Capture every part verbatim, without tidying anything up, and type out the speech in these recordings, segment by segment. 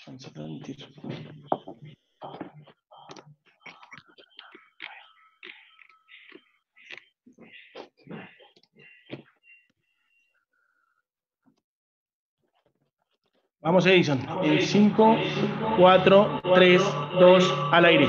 Vamos a permitir. Vamos, Edison. En cinco, cuatro, tres, dos, al aire.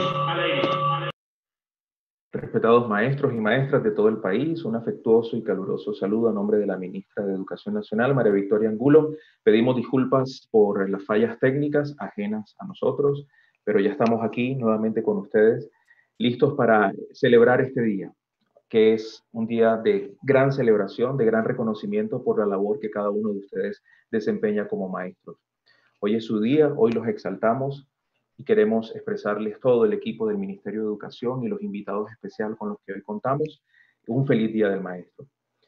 Respetados maestros y maestras de todo el país, un afectuoso y caluroso saludo a nombre de la ministra de Educación Nacional, María Victoria Angulo. Pedimos disculpas por las fallas técnicas ajenas a nosotros, pero ya estamos aquí nuevamente con ustedes, listos para celebrar este día, que es un día de gran celebración, de gran reconocimiento por la labor que cada uno de ustedes desempeña como maestros. Hoy es su día, hoy los exaltamos y queremos expresarles todo el equipo del Ministerio de Educación y los invitados especiales con los que hoy contamos un feliz Día del Maestro.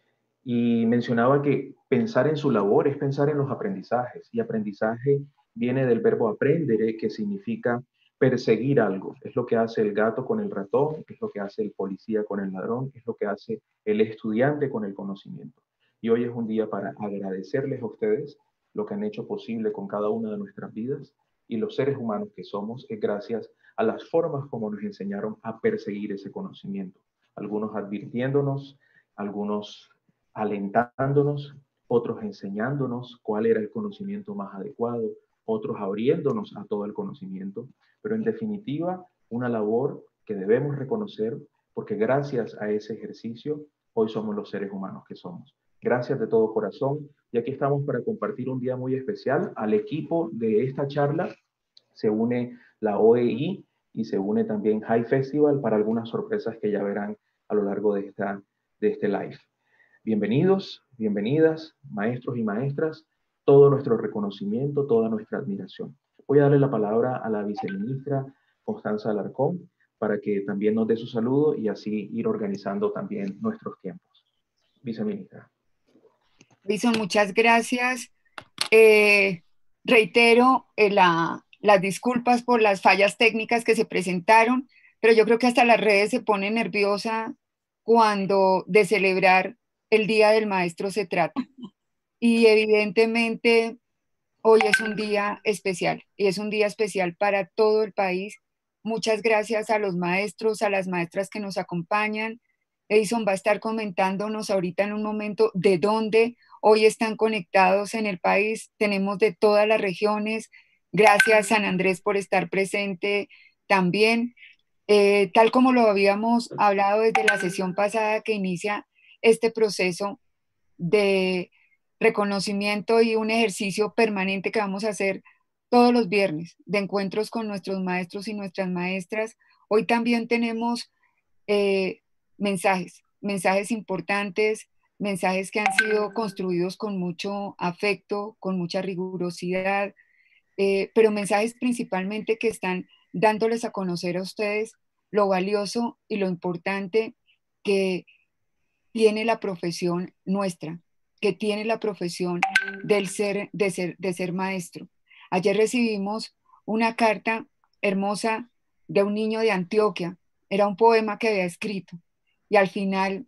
Y mencionaba que pensar en su labor es pensar en los aprendizajes, y aprendizaje viene del verbo aprendere, que significa perseguir algo. Es lo que hace el gato con el ratón, es lo que hace el policía con el ladrón, es lo que hace el estudiante con el conocimiento. Y hoy es un día para agradecerles a ustedes lo que han hecho posible con cada una de nuestras vidas, y los seres humanos que somos es gracias a las formas como nos enseñaron a perseguir ese conocimiento. Algunos advirtiéndonos, algunos alentándonos, otros enseñándonos cuál era el conocimiento más adecuado, otros abriéndonos a todo el conocimiento, pero en definitiva una labor que debemos reconocer porque gracias a ese ejercicio hoy somos los seres humanos que somos. Gracias de todo corazón, y aquí estamos para compartir un día muy especial. Al equipo de esta charla se une la O E I y se une también High Festival para algunas sorpresas que ya verán a lo largo de, esta, de este live. Bienvenidos, bienvenidas, maestros y maestras, todo nuestro reconocimiento, toda nuestra admiración. Voy a darle la palabra a la viceministra Constanza Alarcón para que también nos dé su saludo y así ir organizando también nuestros tiempos. Viceministra. Wilson, muchas gracias. Eh, reitero eh, la, las disculpas por las fallas técnicas que se presentaron, pero yo creo que hasta las redes se ponen nerviosas cuando de celebrar el Día del Maestro se trata. Y evidentemente hoy es un día especial, y es un día especial para todo el país. Muchas gracias a los maestros, a las maestras que nos acompañan. Edison va a estar comentándonos ahorita en un momento de dónde hoy están conectados en el país. Tenemos de todas las regiones. Gracias, San Andrés, por estar presente también. Eh, tal como lo habíamos hablado desde la sesión pasada que inicia este proceso de reconocimiento y un ejercicio permanente que vamos a hacer todos los viernes de encuentros con nuestros maestros y nuestras maestras. Hoy también tenemos eh, mensajes, mensajes importantes, mensajes que han sido construidos con mucho afecto, con mucha rigurosidad, eh, pero mensajes principalmente que están dándoles a conocer a ustedes lo valioso y lo importante que tiene la profesión nuestra, que tiene la profesión del ser, de ser, de ser maestro. Ayer recibimos una carta hermosa de un niño de Antioquia. Era un poema que había escrito y al final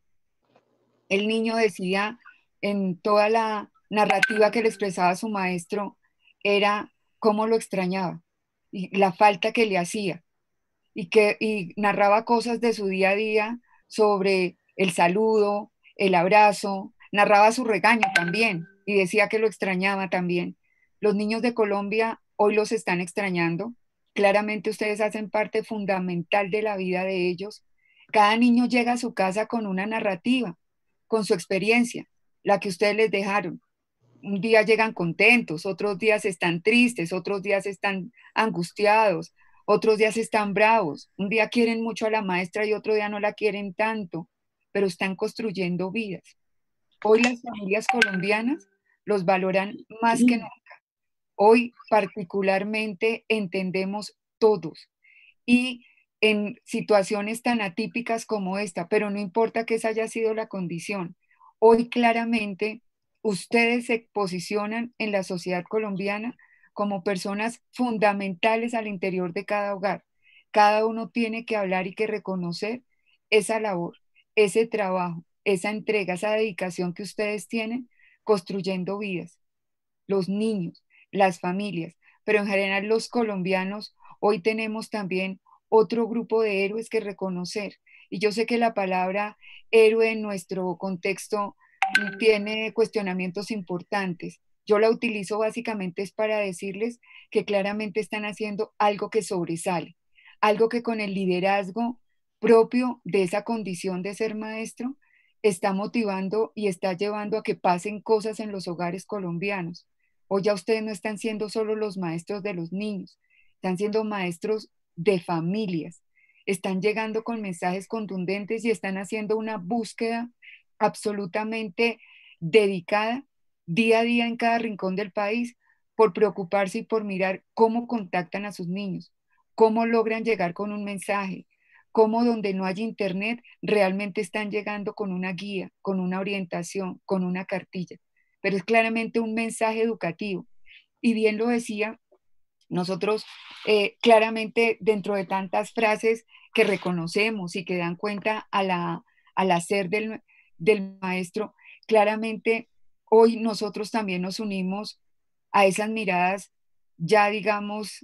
el niño decía en toda la narrativa que le expresaba su maestro era cómo lo extrañaba y la falta que le hacía y que y narraba cosas de su día a día sobre el saludo, el abrazo, narraba su regaño también y decía que lo extrañaba también. Los niños de Colombia hoy los están extrañando. Claramente ustedes hacen parte fundamental de la vida de ellos. Cada niño llega a su casa con una narrativa, con su experiencia, la que ustedes les dejaron. Un día llegan contentos, otros días están tristes, otros días están angustiados, otros días están bravos. Un día quieren mucho a la maestra y otro día no la quieren tanto, pero están construyendo vidas. Hoy las familias colombianas los valoran más que nunca. Hoy particularmente entendemos todos y en situaciones tan atípicas como esta, pero no importa que esa haya sido la condición. Hoy claramente ustedes se posicionan en la sociedad colombiana como personas fundamentales al interior de cada hogar. Cada uno tiene que hablar y que reconocer esa labor, ese trabajo, esa entrega, esa dedicación que ustedes tienen construyendo vidas, los niños, las familias, pero en general los colombianos hoy tenemos también otro grupo de héroes que reconocer. Y yo sé que la palabra héroe en nuestro contexto tiene cuestionamientos importantes. Yo la utilizo básicamente es para decirles que claramente están haciendo algo que sobresale, algo que con el liderazgo propio de esa condición de ser maestro está motivando y está llevando a que pasen cosas en los hogares colombianos. Hoy ya ustedes no están siendo solo los maestros de los niños, están siendo maestros de familias, están llegando con mensajes contundentes y están haciendo una búsqueda absolutamente dedicada día a día en cada rincón del país por preocuparse y por mirar cómo contactan a sus niños, cómo logran llegar con un mensaje, cómo donde no hay internet realmente están llegando con una guía, con una orientación, con una cartilla. Pero es claramente un mensaje educativo. Y bien lo decía, nosotros eh, claramente dentro de tantas frases que reconocemos y que dan cuenta a la, al hacer del, del maestro, claramente hoy nosotros también nos unimos a esas miradas ya digamos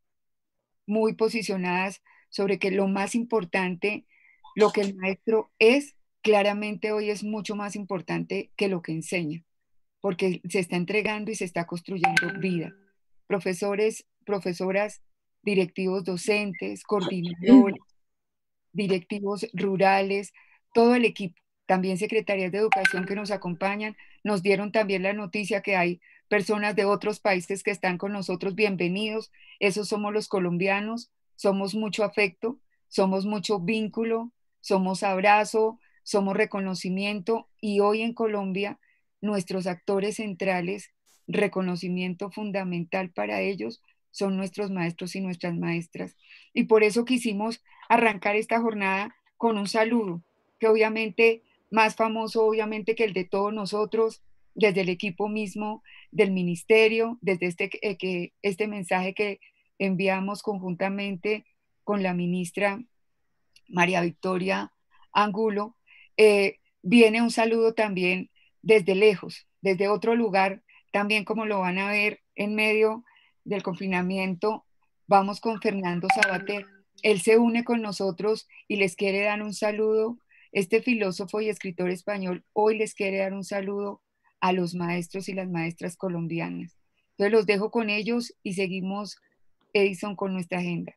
muy posicionadas sobre que lo más importante, lo que el maestro es, claramente hoy es mucho más importante que lo que enseña, porque se está entregando y se está construyendo vida. Profesores, profesoras, directivos docentes, coordinadores, directivos rurales, todo el equipo, también secretarías de educación que nos acompañan, nos dieron también la noticia que hay personas de otros países que están con nosotros, bienvenidos, esos somos los colombianos, somos mucho afecto, somos mucho vínculo, somos abrazo, somos reconocimiento y hoy en Colombia nuestros actores centrales, reconocimiento fundamental para ellos son nuestros maestros y nuestras maestras. Y por eso quisimos arrancar esta jornada con un saludo, que obviamente más famoso obviamente que el de todos nosotros, desde el equipo mismo del ministerio, desde este, eh, que, este mensaje que enviamos conjuntamente con la ministra María Victoria Angulo, eh, viene un saludo también desde lejos, desde otro lugar, también como lo van a ver en medio del confinamiento, vamos con Fernando Sabater. Él se une con nosotros y les quiere dar un saludo. Este filósofo y escritor español hoy les quiere dar un saludo a los maestros y las maestras colombianas. Entonces los dejo con ellos y seguimos, Edison, con nuestra agenda.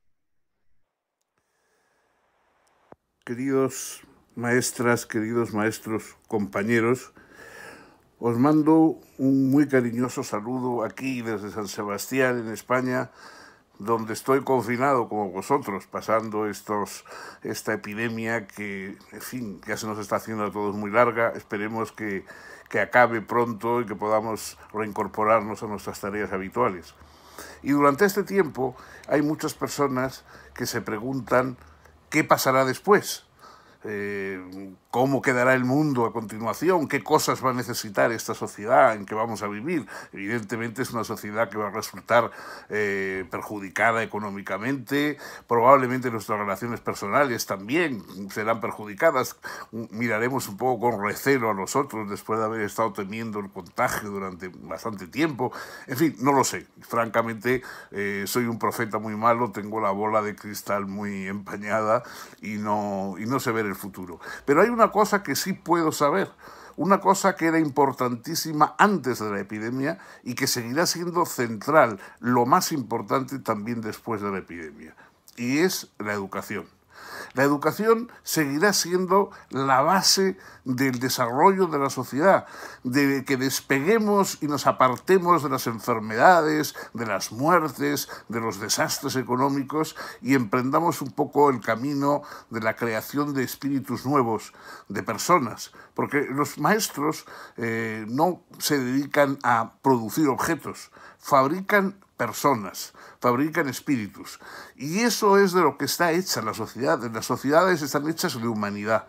Queridos maestras, queridos maestros, compañeros, os mando un muy cariñoso saludo aquí desde San Sebastián, en España, donde estoy confinado como vosotros, pasando estos, esta epidemia que, en fin, ya se nos está haciendo a todos muy larga. Esperemos que, que acabe pronto y que podamos reincorporarnos a nuestras tareas habituales. Y durante este tiempo hay muchas personas que se preguntan ¿qué pasará después? Eh, ¿Cómo quedará el mundo a continuación? ¿Qué cosas va a necesitar esta sociedad en que vamos a vivir? Evidentemente es una sociedad que va a resultar eh, perjudicada económicamente, probablemente nuestras relaciones personales también serán perjudicadas. Miraremos un poco con recelo a nosotros después de haber estado temiendo el contagio durante bastante tiempo. En fin, no lo sé. Francamente, eh, soy un profeta muy malo, tengo la bola de cristal muy empañada y no, y no sé ver el futuro. Pero hay una cosa que sí puedo saber, una cosa que era importantísima antes de la epidemia y que seguirá siendo central, lo más importante también después de la epidemia, y es la educación. La educación seguirá siendo la base del desarrollo de la sociedad, de que despeguemos y nos apartemos de las enfermedades, de las muertes, de los desastres económicos y emprendamos un poco el camino de la creación de espíritus nuevos, de personas. Porque los maestros eh, no se dedican a producir objetos, fabrican personas, fabrican espíritus. Y eso es de lo que está hecha la sociedad. Las sociedades están hechas de humanidad.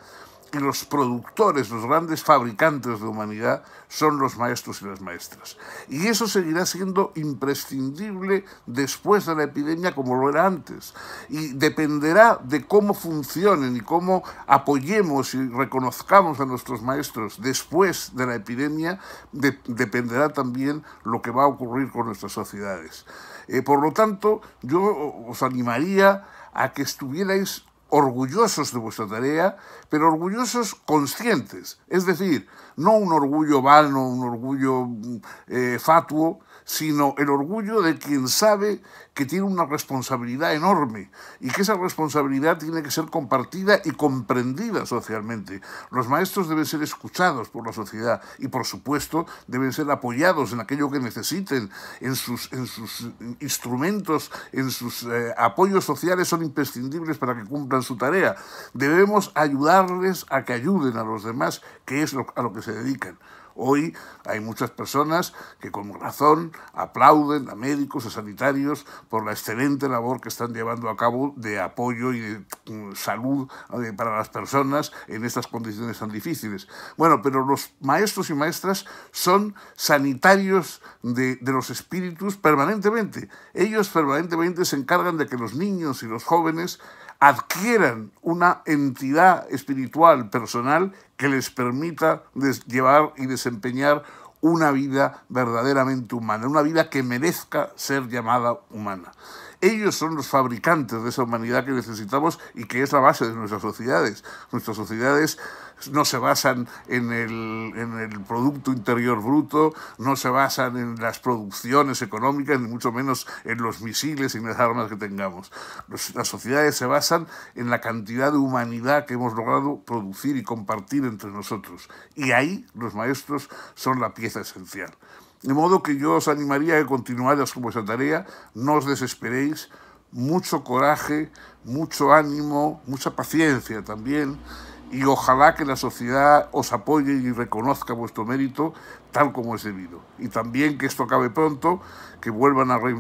y los productores, los grandes fabricantes de humanidad son los maestros y las maestras. Y eso seguirá siendo imprescindible después de la epidemia como lo era antes. Y dependerá de cómo funcionen y cómo apoyemos y reconozcamos a nuestros maestros después de la epidemia, de, dependerá también lo que va a ocurrir con nuestras sociedades. Eh, por lo tanto, yo os animaría a que estuvierais orgullosos de vuestra tarea, pero orgullosos conscientes, es decir, no un orgullo vano, un orgullo eh, fatuo, sino el orgullo de quien sabe que tiene una responsabilidad enorme y que esa responsabilidad tiene que ser compartida y comprendida socialmente. Los maestros deben ser escuchados por la sociedad y, por supuesto, deben ser apoyados en aquello que necesiten, en sus, en sus instrumentos, en sus eh, apoyos sociales son imprescindibles para que cumplan su tarea. Debemos ayudarles a que ayuden a los demás, que es lo, a lo que se dedican. Hoy hay muchas personas que con razón aplauden a médicos, a sanitarios, por la excelente labor que están llevando a cabo de apoyo y de salud para las personas en estas condiciones tan difíciles. Bueno, pero los maestros y maestras son sanitarios de, de los espíritus permanentemente. Ellos permanentemente se encargan de que los niños y los jóvenes adquieran una entidad espiritual personal que les permita llevar y desempeñar una vida verdaderamente humana, una vida que merezca ser llamada humana. Ellos son los fabricantes de esa humanidad que necesitamos y que es la base de nuestras sociedades. Nuestras sociedades no se basan en el, en el Producto Interior Bruto, no se basan en las producciones económicas, ni mucho menos en los misiles y en las armas que tengamos. Los, las sociedades se basan en la cantidad de humanidad que hemos logrado producir y compartir entre nosotros. Y ahí los maestros son la pieza esencial. De modo que yo os animaría a continuar con vuestra tarea, no os desesperéis, mucho coraje, mucho ánimo, mucha paciencia también, y ojalá que la sociedad os apoye y reconozca vuestro mérito tal como es debido. Y también que esto acabe pronto, que vuelvan a,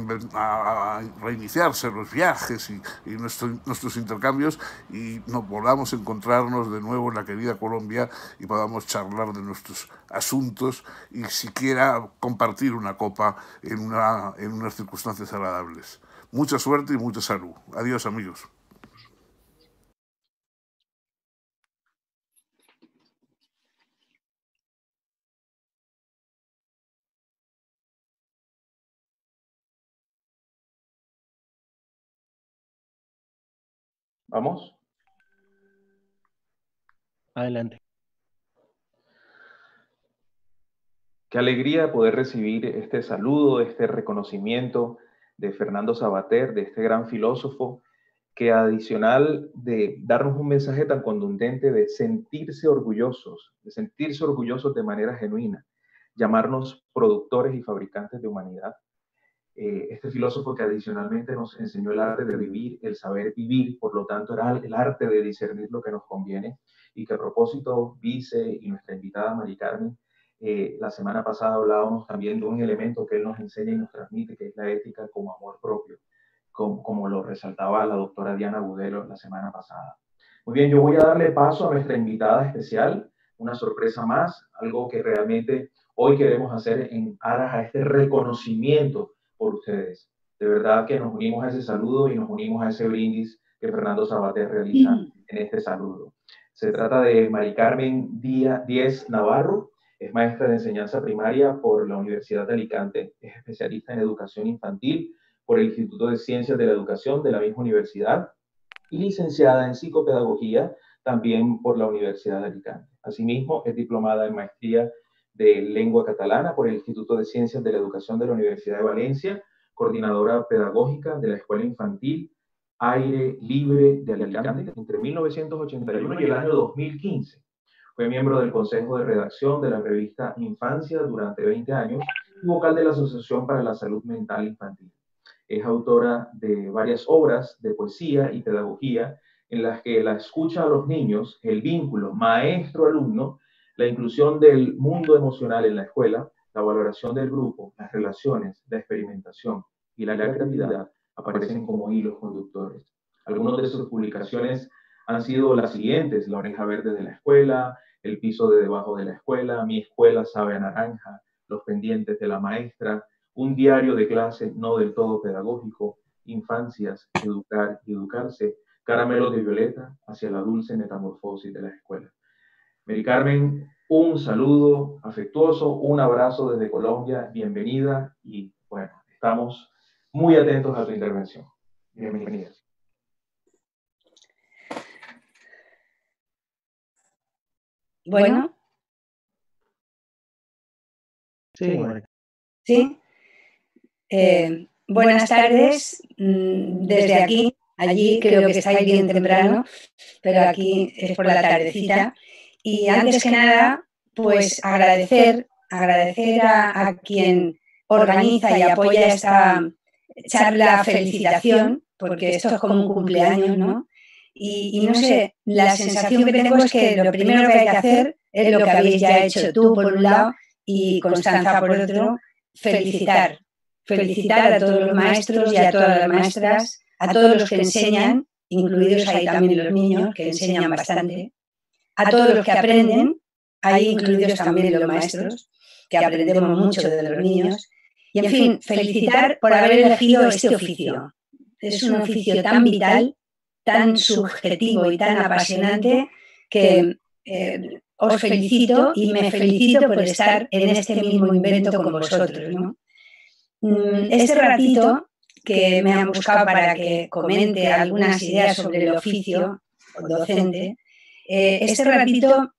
a reiniciarse los viajes y, y nuestro, nuestros intercambios y nos podamos encontrarnos de nuevo en la querida Colombia y podamos charlar de nuestros asuntos y siquiera compartir una copa en, una, en unas circunstancias agradables. Mucha suerte y mucha salud. Adiós, amigos. ¿Vamos? Adelante. Qué alegría poder recibir este saludo, este reconocimiento de Fernando Savater, de este gran filósofo, que adicional de darnos un mensaje tan contundente de sentirse orgullosos, de sentirse orgullosos de manera genuina, llamarnos productores y fabricantes de humanidad. Eh, este filósofo que adicionalmente nos enseñó el arte de vivir, el saber vivir, por lo tanto era el arte de discernir lo que nos conviene, y que a propósito, Vice y nuestra invitada Mari Carmen, eh, la semana pasada hablábamos también de un elemento que él nos enseña y nos transmite, que es la ética como amor propio, como, como lo resaltaba la doctora Diana Budelo la semana pasada. Muy bien, yo voy a darle paso a nuestra invitada especial, una sorpresa más, algo que realmente hoy queremos hacer en aras a este reconocimiento por ustedes. De verdad que nos unimos a ese saludo y nos unimos a ese brindis que Fernando Savater realiza en este saludo. Se trata de Mari Carmen Díez Navarro, es maestra de enseñanza primaria por la Universidad de Alicante, es especialista en educación infantil por el Instituto de Ciencias de la Educación de la misma universidad y licenciada en psicopedagogía también por la Universidad de Alicante. Asimismo, es diplomada en maestría de lengua catalana por el Instituto de Ciencias de la Educación de la Universidad de Valencia, coordinadora pedagógica de la Escuela Infantil Aire Libre de Alicante entre mil novecientos ochenta y uno y el año dos mil quince. Fue miembro del Consejo de Redacción de la revista Infancia durante veinte años y vocal de la Asociación para la Salud Mental Infantil. Es autora de varias obras de poesía y pedagogía en las que la escucha a los niños, el vínculo maestro-alumno, la inclusión del mundo emocional en la escuela, la valoración del grupo, las relaciones, la experimentación y la creatividad aparecen como hilos conductores. Algunas de sus publicaciones han sido las siguientes: la oreja verde de la escuela, el piso de debajo de la escuela, mi escuela sabe a naranja, los pendientes de la maestra, un diario de clase no del todo pedagógico, infancias, educar y educarse, caramelos de violeta hacia la dulce metamorfosis de la escuela. Mary Carmen, un saludo afectuoso, un abrazo desde Colombia, bienvenida y bueno, estamos muy atentos a tu intervención. Bienvenida. Bueno. Sí, bueno. Sí. Eh, buenas tardes desde aquí. Allí creo que estáis bien temprano, pero aquí es por la tardecita. Y antes que nada, pues agradecer, agradecer a, a quien organiza y apoya esta charla felicitación, porque esto es como un cumpleaños, ¿no? Y, y no sé, la sensación que tengo es que lo primero que hay que hacer es lo que habéis ya hecho tú por un lado y Constanza por otro, felicitar. Felicitar a todos los maestros y a todas las maestras, a todos los que enseñan, incluidos ahí también los niños, que enseñan bastante, a todos los que aprenden, ahí incluidos también los maestros, que aprendemos mucho de los niños, y en fin, felicitar por haber elegido este oficio. Es un oficio tan vital, tan subjetivo y tan apasionante que eh, os felicito y me felicito por estar en este mismo invento con vosotros, ¿no? Este ratito que me han buscado para que comente algunas ideas sobre el oficio docente, eh, este ratito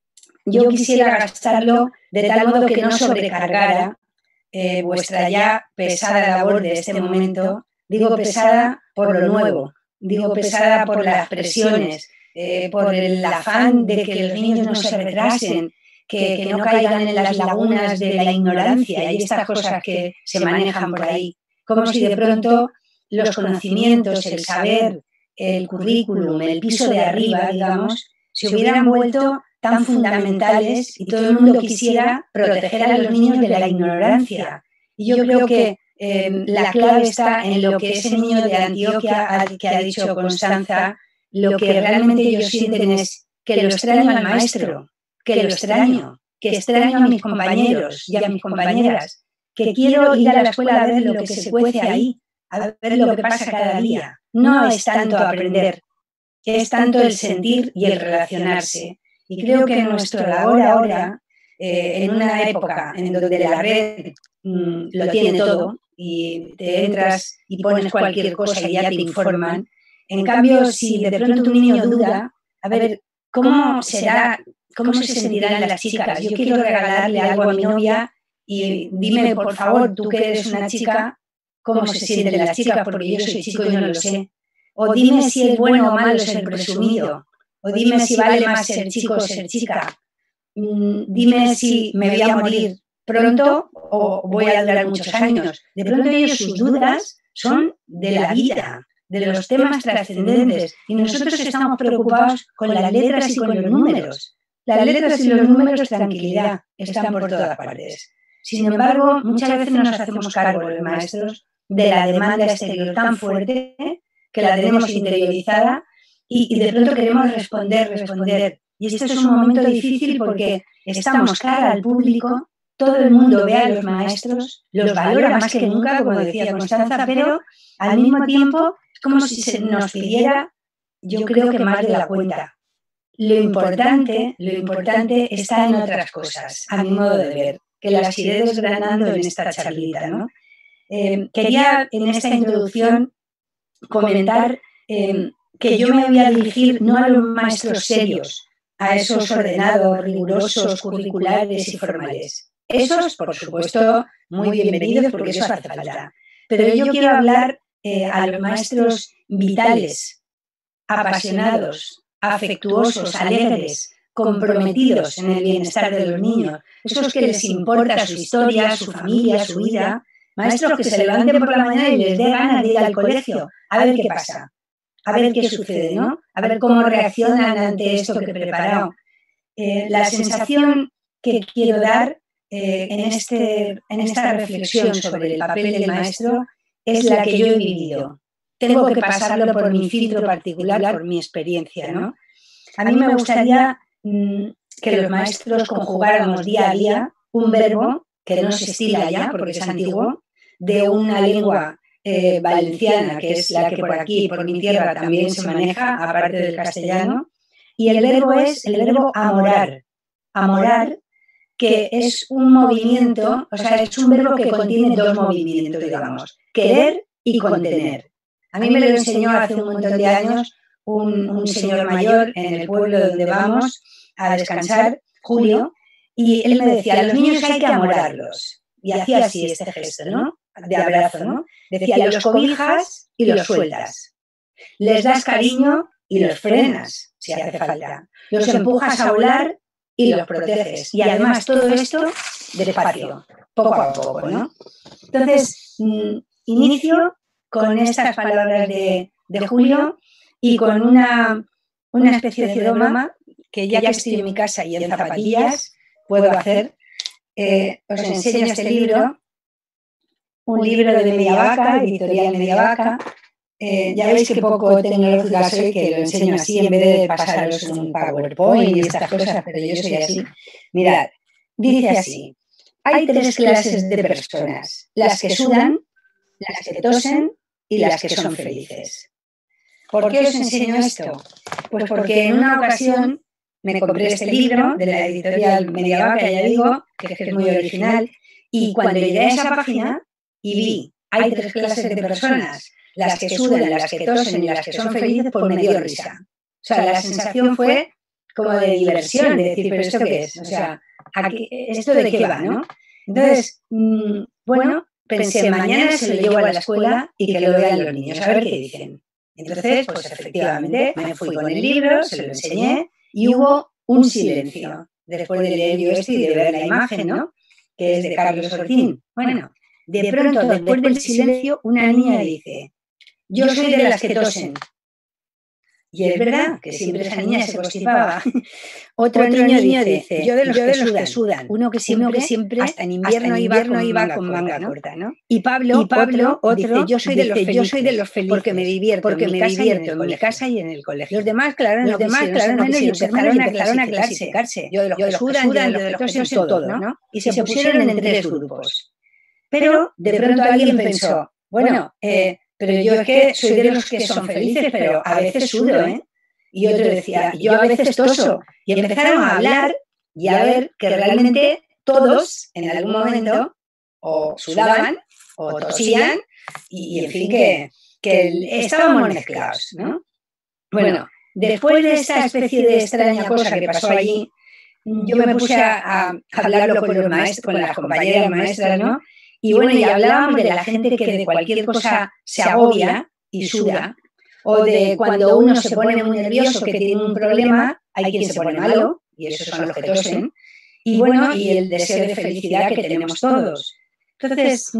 yo quisiera gastarlo de tal modo que no sobrecargara eh, vuestra ya pesada labor de este momento. Digo pesada por lo nuevo, digo pesada por las presiones, eh, por el afán de que los niños no se retrasen, Que, que no caigan en las lagunas de la ignorancia y estas cosas que se manejan por ahí. Como si de pronto los conocimientos, el saber, el currículum, el piso de arriba, digamos, se hubieran vuelto tan fundamentales y todo el mundo quisiera proteger a los niños de la ignorancia. Y yo creo que eh, la clave está en lo que ese niño de Antioquia ha, que ha dicho Constanza, lo que realmente ellos sienten es que lo extraño al maestro, que lo extraño, que extraño a mis compañeros y a mis compañeras, que quiero ir a la escuela a ver lo que se cuece ahí, a ver lo que pasa cada día. No es tanto aprender, es tanto el sentir y el relacionarse. Y creo que nuestra labor ahora, eh, en una época en donde la red mmm, lo tiene todo y te entras y pones cualquier cosa y ya te informan, en cambio, si de pronto un niño duda, a ver, ¿cómo será? ¿Cómo se sentirán las chicas? Yo quiero regalarle algo a mi novia y dime, por favor, tú que eres una chica, ¿cómo se sienten las chicas? Porque yo soy chico y no lo sé. O dime si es bueno o malo ser presumido. O dime si vale más ser chico o ser chica. Dime si me voy a morir pronto o voy a durar muchos años. De pronto ellos sus dudas son de la vida, de los temas trascendentes. Y nosotros estamos preocupados con las letras y con los números. Las letras y los números, tranquilidad, están por todas partes. Sin embargo, muchas veces nos hacemos cargo los maestros de la demanda exterior tan fuerte que la tenemos interiorizada y, y de pronto queremos responder, responder. Y este es un momento difícil porque estamos cara al público, todo el mundo ve a los maestros, los valora más que nunca, como decía Constanza, pero al mismo tiempo es como si se nos pidiera, yo creo que más de la cuenta. Lo importante, lo importante está en otras cosas, a mi modo de ver, que las iré desgranando en esta charlita, ¿no? Eh, quería en esta introducción comentar eh, que yo me voy a dirigir no a los maestros serios, a esos ordenados, rigurosos, curriculares y formales. Esos, por supuesto, muy bienvenidos porque eso hace falta. Pero yo quiero hablar eh, a los maestros vitales, apasionados, afectuosos, alegres, comprometidos en el bienestar de los niños, esos que les importa su historia, su familia, su vida, maestros que se levanten por la mañana y les dé ganas de ir al colegio a ver qué pasa, a ver qué sucede, ¿no? A ver cómo reaccionan ante esto que he preparado. Eh, la sensación que quiero dar eh, en, este, en esta reflexión sobre el papel del maestro es la que yo he vivido. tengo que pasarlo por mi filtro particular, por mi experiencia, ¿no? A mí me gustaría mmm, que los maestros conjugáramos día a día un verbo que no se estila ya, porque es antiguo, de una lengua eh, valenciana, que es la que por aquí, por mi tierra, también se maneja, aparte del castellano, y el verbo es el verbo amorar. Amorar, que es un movimiento, o sea, es un verbo que contiene dos movimientos, digamos, querer y contener. A mí me lo enseñó hace un montón de años un, un señor mayor en el pueblo donde vamos a descansar, Julio, y él me decía, a los niños hay que amorarlos. Y hacía así este gesto, ¿no? De abrazo, ¿no? Decía, los cobijas y los sueltas. Les das cariño y los frenas, si hace falta. Los empujas a volar y los proteges. Y además todo esto despacio, poco a poco, ¿no? Entonces, mmm, inicio con estas palabras de, de Julio y con una, una especie de broma que ya que estoy en mi casa y en zapatillas puedo hacer. Eh, os enseño este libro, un libro de Mediavaca, editorial Mediavaca. Eh, ya veis que poco tecnológica soy, que lo enseño así en vez de pasaros un PowerPoint y estas cosas, pero yo soy así. Mirad, dice así, hay tres clases de personas, las que sudan, las que tosen y las que son felices. ¿Por qué os enseño esto? Pues porque en una ocasión me compré este libro de la editorial Mediavaca, ya digo, que es muy original, y cuando llegué a esa página y vi, hay tres clases de personas, las que sudan, las que tosen y las que son felices, pues me dio risa. O sea, la sensación fue como de diversión, de decir, ¿pero esto qué es? O sea, aquí, ¿esto de qué va, no? Entonces, mmm, bueno, pensé, mañana se lo llevo a la escuela y que lo vean los niños, a ver qué dicen. Entonces, pues efectivamente, me fui con el libro, se lo enseñé y hubo un silencio después de leer yo esto y de ver la imagen, ¿no? Que es de Carlos Ortín. Bueno, de pronto, después del silencio, una niña dice, yo soy de las que tosen. Y es verdad que siempre esa niña se constipaba. Otro, Otro niño, niño dice, yo de los, yo que, de los sudan. que sudan. Uno que siempre, Uno que siempre hasta en invierno, hasta en invierno iba, con, iba con manga, manga corta, ¿no? Y Pablo, y Pablo otro, otro, dice, yo soy, dice, de los felices, yo soy de los felices, porque me divierto, porque en, mi me divierto en mi casa y en el colegio. Los demás, claro, los no demás, claro, no menos y empezaron, empezaron a clasificarse. Yo de los yo que sudan, sudan yo de los que tosen, todo, ¿no? Y se pusieron en tres grupos. Pero de pronto alguien pensó, bueno, eh, pero yo es que soy de los que son felices, pero a veces sudo, ¿eh? Y otro decía, yo a veces toso. Y empezaron a hablar y a ver que realmente todos, en algún momento, o sudaban, o tosían, y, y en fin, que, que estábamos mezclados, ¿no? Bueno, después de esta especie de extraña cosa que pasó allí, yo me puse a, a hablarlo con los maestros, con las compañeras maestras, ¿no? Y bueno, y hablábamos de la gente que de cualquier cosa se agobia y suda, o de cuando uno se pone muy nervioso, que tiene un problema, hay quien se pone malo, y esos son los que tosen, y bueno, y el deseo de felicidad que tenemos todos. Entonces,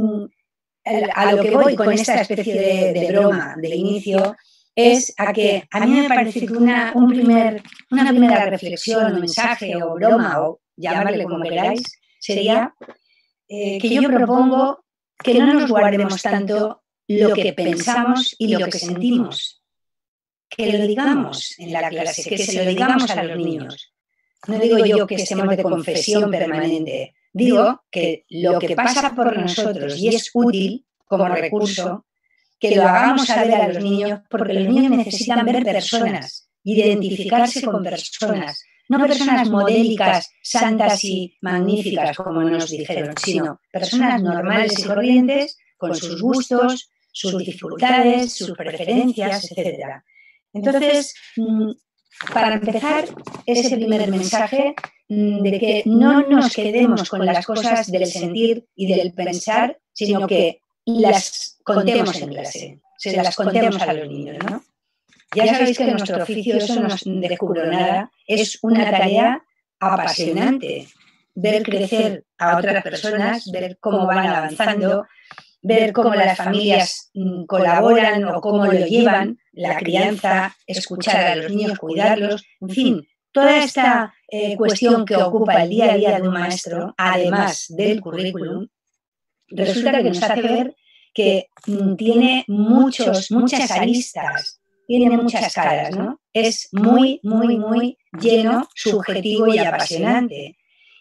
a lo que voy con esta especie de, de broma de inicio es a que a mí me parece que una, un primer, una primera reflexión o mensaje o broma, o llamarle como queráis, sería eh, que yo propongo que no nos guardemos tanto lo que pensamos y lo que sentimos. Que lo digamos en la clase, que se lo digamos a los niños. No digo yo que estemos de confesión permanente, digo que lo que pasa por nosotros y es útil como recurso, que lo hagamos saber a los niños, porque los niños necesitan ver personas, identificarse con personas, no personas modélicas, santas y magníficas, como nos dijeron, sino personas normales y corrientes, con sus gustos, sus dificultades, sus preferencias, etcétera. Entonces, para empezar, ese primer mensaje de que no nos quedemos con las cosas del sentir y del pensar, sino que las contemos en clase, se las contemos a los niños, ¿no? Ya sabéis que nuestro oficio, eso no descubro nada, es una tarea apasionante. Ver crecer a otras personas, ver cómo van avanzando, ver cómo las familias colaboran o cómo lo llevan, la crianza, escuchar a los niños, cuidarlos, en fin, toda esta eh, cuestión que ocupa el día a día de un maestro, además del currículum, resulta que nos hace ver que mm, tiene muchos, muchas aristas, tiene muchas caras, ¿no? Es muy, muy, muy lleno, subjetivo y apasionante.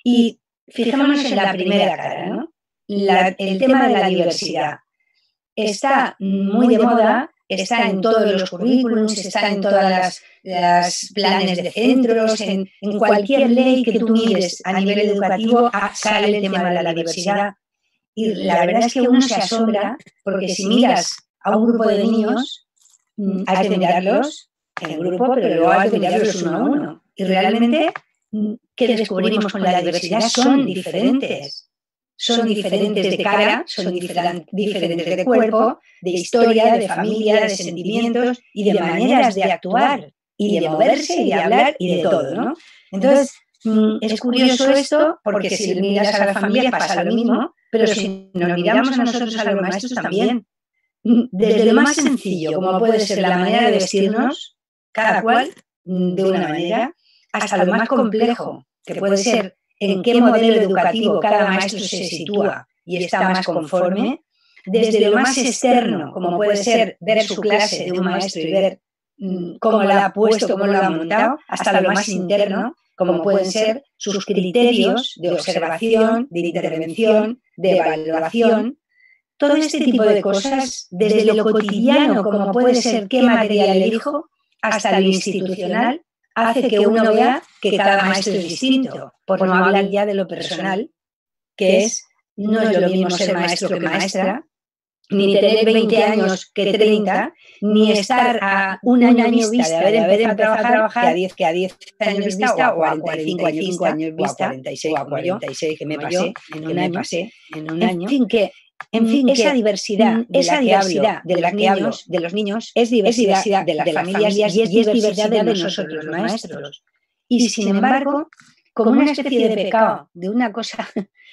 Y fijémonos en la primera cara, ¿no? La, el tema de la diversidad está muy de moda, está en todos los currículums, está en todas las, las planes de centros, en, en cualquier ley que tú mires a nivel educativo sale el tema de la diversidad. Y la verdad es que uno se asombra porque si miras a un grupo de niños, has de mirarlos en grupo, pero luego has de mirarlos uno a uno. Y realmente, ¿qué descubrimos con la diversidad? Son diferentes. Son diferentes de cara, son diferentes de cuerpo, de historia, de familia, de sentimientos y de maneras de actuar y de moverse y de hablar y de todo, ¿no? Entonces, es curioso esto porque si miras a las familias pasa lo mismo, pero si nos miramos a nosotros, a los maestros también. Desde lo más sencillo, como puede ser la manera de vestirnos, cada cual de una manera, hasta lo más complejo, que puede ser en qué modelo educativo cada maestro se sitúa y está más conforme, desde lo más externo, como puede ser ver su clase de un maestro y ver cómo la ha puesto, cómo lo ha montado, hasta lo más interno, como pueden ser sus criterios de observación, de intervención, de evaluación. Todo este tipo de cosas, desde lo cotidiano, como puede ser qué material elijo, hasta lo institucional, hace que uno vea que cada maestro es distinto, por no hablar ya de lo personal, que es, no es lo mismo ser maestro que maestra, ni tener veinte años que treinta, ni estar a un año vista de haber empezado a trabajar que a diez años vista o a cuarenta y cinco años vista, o a cuarenta y seis, o a cuarenta y seis que me pasé en un año, en un año. En fin, que En fin, esa diversidad, de esa diversidad de la que hablo de los niños es diversidad, es diversidad de las de familias, familias y es diversidad de nosotros los maestros. Y sin embargo, como una especie de pecado, de una cosa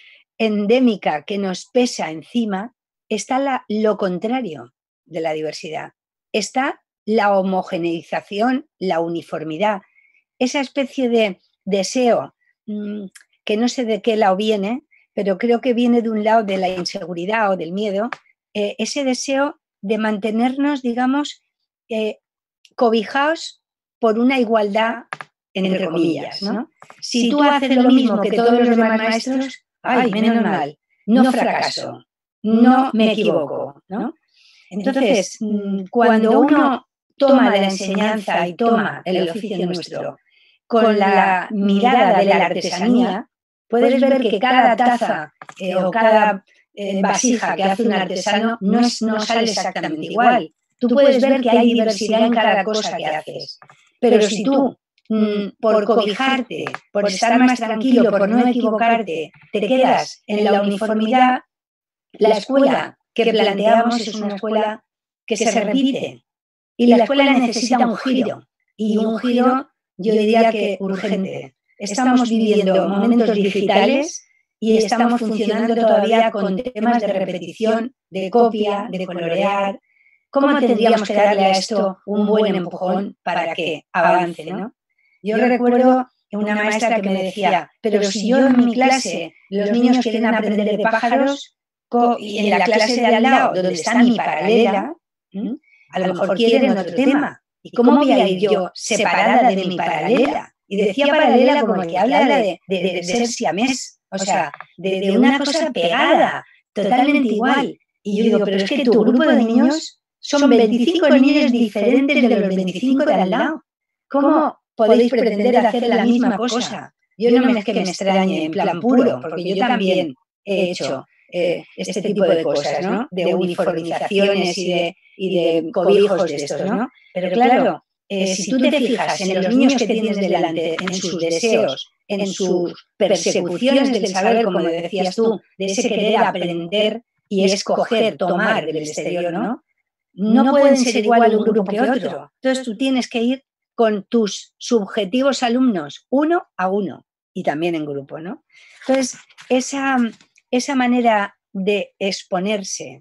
endémica que nos pesa encima, está la, lo contrario de la diversidad. Está la homogeneización, la uniformidad, esa especie de deseo mmm, que no sé de qué lado viene, pero creo que viene de un lado de la inseguridad o del miedo, eh, ese deseo de mantenernos, digamos, eh, cobijados por una igualdad, entre comillas, ¿no? Si tú haces lo mismo que todos los demás maestros, ay, menos mal, no fracaso, no me equivoco, ¿no? Entonces, cuando uno toma la enseñanza y toma el oficio nuestro con la mirada de la artesanía, puedes ver que cada taza eh, o cada eh, vasija que hace un artesano no, es, no sale exactamente igual. Tú puedes ver que hay diversidad en cada cosa que haces. Pero si tú, mm, por cobijarte, por estar más tranquilo, por no equivocarte, te quedas en la uniformidad, la escuela que planteamos es una escuela que se repite. Y la escuela necesita un giro. Y un giro, yo diría que urgente. Estamos viviendo momentos digitales y estamos funcionando todavía con temas de repetición, de copia, de colorear. ¿Cómo tendríamos que darle a esto un buen empujón para que avance, ¿no? Yo recuerdo una maestra que me decía, pero si yo en mi clase los niños quieren aprender de pájaros y en la clase de al lado, donde está mi paralela, ¿m? a lo mejor quieren otro tema. ¿Y cómo voy a ir yo separada de mi paralela? Y decía paralela como el que habla de, de, de, de ser siamés, o sea, de, de una cosa pegada, totalmente igual. Y yo digo, pero es que tu grupo de niños son veinticinco niños diferentes de los veinticinco de al lado. ¿Cómo podéis pretender hacer la misma cosa? Yo no me es que me extrañe en plan puro, porque yo también he hecho eh, este tipo de cosas, ¿no? De uniformizaciones y de, y de cobijos de estos, ¿no? Pero claro, Eh, si tú te fijas en los niños que tienes delante, en sus deseos, en sus persecuciones del saber, como decías tú, de ese querer aprender y escoger, tomar del exterior, ¿no? No pueden ser igual un grupo que otro. Entonces tú tienes que ir con tus subjetivos alumnos, uno a uno, y también en grupo, ¿no? Entonces, esa, esa manera de exponerse,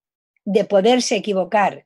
de poderse equivocar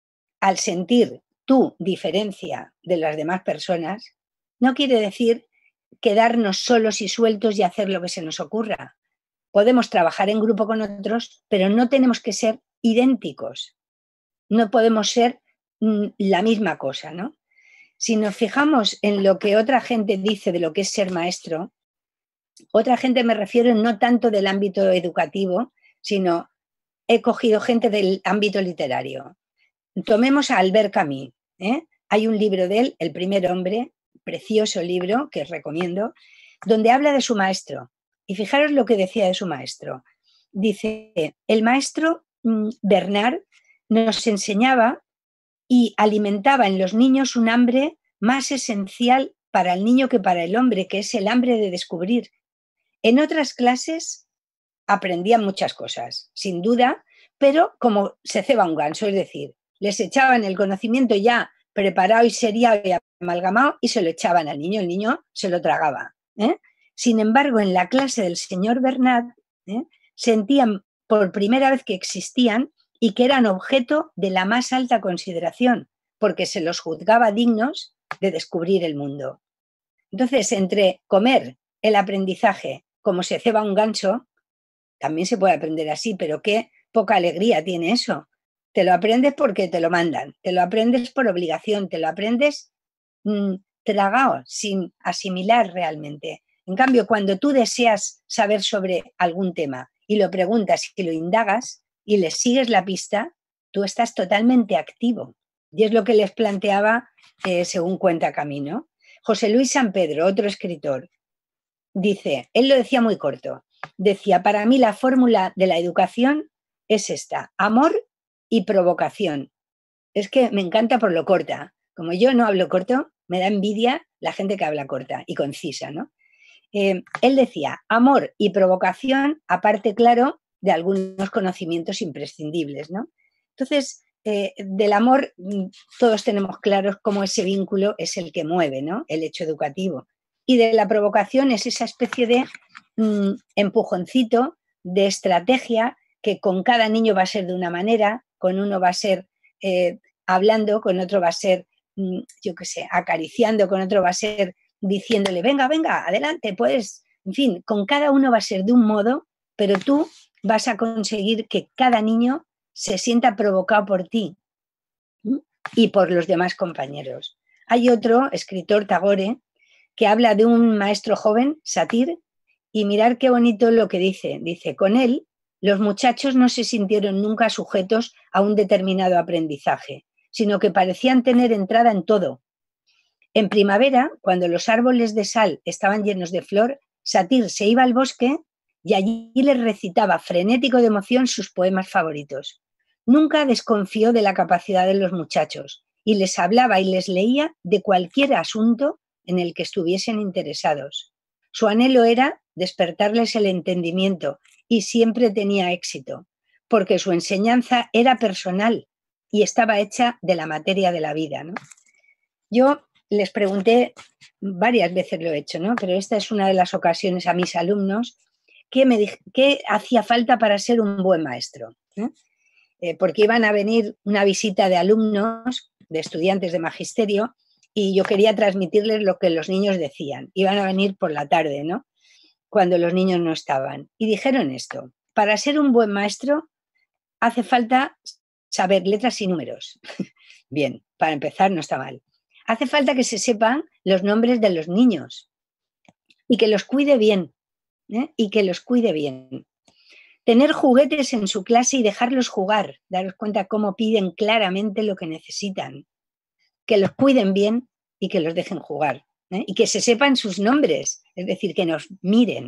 al sentir tu diferencia de las demás personas, no quiere decir quedarnos solos y sueltos y hacer lo que se nos ocurra. Podemos trabajar en grupo con otros, pero no tenemos que ser idénticos. No podemos ser mm, la misma cosa, ¿no? Si nos fijamos en lo que otra gente dice de lo que es ser maestro, otra gente me refiero no tanto del ámbito educativo, sino he cogido gente del ámbito literario. Tomemos a Albert Camus, ¿eh? Hay un libro de él, El primer hombre, precioso libro que os recomiendo, donde habla de su maestro. Y fijaros lo que decía de su maestro. Dice, el maestro mm, Bernard nos enseñaba y alimentaba en los niños un hambre más esencial para el niño que para el hombre, que es el hambre de descubrir. En otras clases aprendían muchas cosas, sin duda, pero como se ceba un ganso, es decir, les echaban el conocimiento ya preparado y seriado y amalgamado y se lo echaban al niño, el niño se lo tragaba, ¿eh? Sin embargo, en la clase del señor Bernard, ¿eh? sentían por primera vez que existían y que eran objeto de la más alta consideración, porque se los juzgaba dignos de descubrir el mundo. Entonces, entre comer el aprendizaje como se ceba un ganso, también se puede aprender así, pero qué poca alegría tiene eso. Te lo aprendes porque te lo mandan, te lo aprendes por obligación, te lo aprendes mmm, tragado, sin asimilar realmente. En cambio, cuando tú deseas saber sobre algún tema y lo preguntas y lo indagas y le sigues la pista, tú estás totalmente activo. Y es lo que les planteaba, eh, según cuenta Camino. José Luis San Pedro, otro escritor, dice, él lo decía muy corto, decía, para mí la fórmula de la educación es esta, amor y provocación. Es que me encanta por lo corta. Como yo no hablo corto, me da envidia la gente que habla corta y concisa, ¿no? Eh, él decía, amor y provocación, aparte, claro, de algunos conocimientos imprescindibles, ¿no? Entonces, eh, del amor todos tenemos claros cómo ese vínculo es el que mueve, ¿no? El hecho educativo. Y de la provocación es esa especie de mmm, empujoncito, de estrategia, que con cada niño va a ser de una manera, con uno va a ser eh, hablando, con otro va a ser, mmm, yo qué sé, acariciando, con otro va a ser diciéndole, venga, venga, adelante, pues, en fin, con cada uno va a ser de un modo, pero tú vas a conseguir que cada niño se sienta provocado por ti y por los demás compañeros. Hay otro escritor, Tagore, que habla de un maestro joven, Satir, y mirar qué bonito lo que dice. Dice, con él, los muchachos no se sintieron nunca sujetos a un determinado aprendizaje, sino que parecían tener entrada en todo. En primavera, cuando los árboles de sal estaban llenos de flor, Satir se iba al bosque y allí les recitaba frenético de emoción sus poemas favoritos. Nunca desconfió de la capacidad de los muchachos y les hablaba y les leía de cualquier asunto en el que estuviesen interesados. Su anhelo era despertarles el entendimiento y siempre tenía éxito, porque su enseñanza era personal y estaba hecha de la materia de la vida, ¿no? Yo les pregunté, varias veces lo he hecho, ¿no? Pero esta es una de las ocasiones a mis alumnos, ¿qué, me dij- qué hacía falta para ser un buen maestro? ¿Eh? Eh, porque iban a venir una visita de alumnos, de estudiantes de magisterio, y yo quería transmitirles lo que los niños decían. Iban a venir por la tarde, ¿no? Cuando los niños no estaban. Y dijeron esto, para ser un buen maestro hace falta saber letras y números. Bien, para empezar no está mal. Hace falta que se sepan los nombres de los niños y que los cuide bien, ¿eh? Y que los cuide bien. Tener juguetes en su clase y dejarlos jugar, daros cuenta cómo piden claramente lo que necesitan. Que los cuiden bien y que los dejen jugar, ¿eh? Y que se sepan sus nombres, es decir, que nos miren.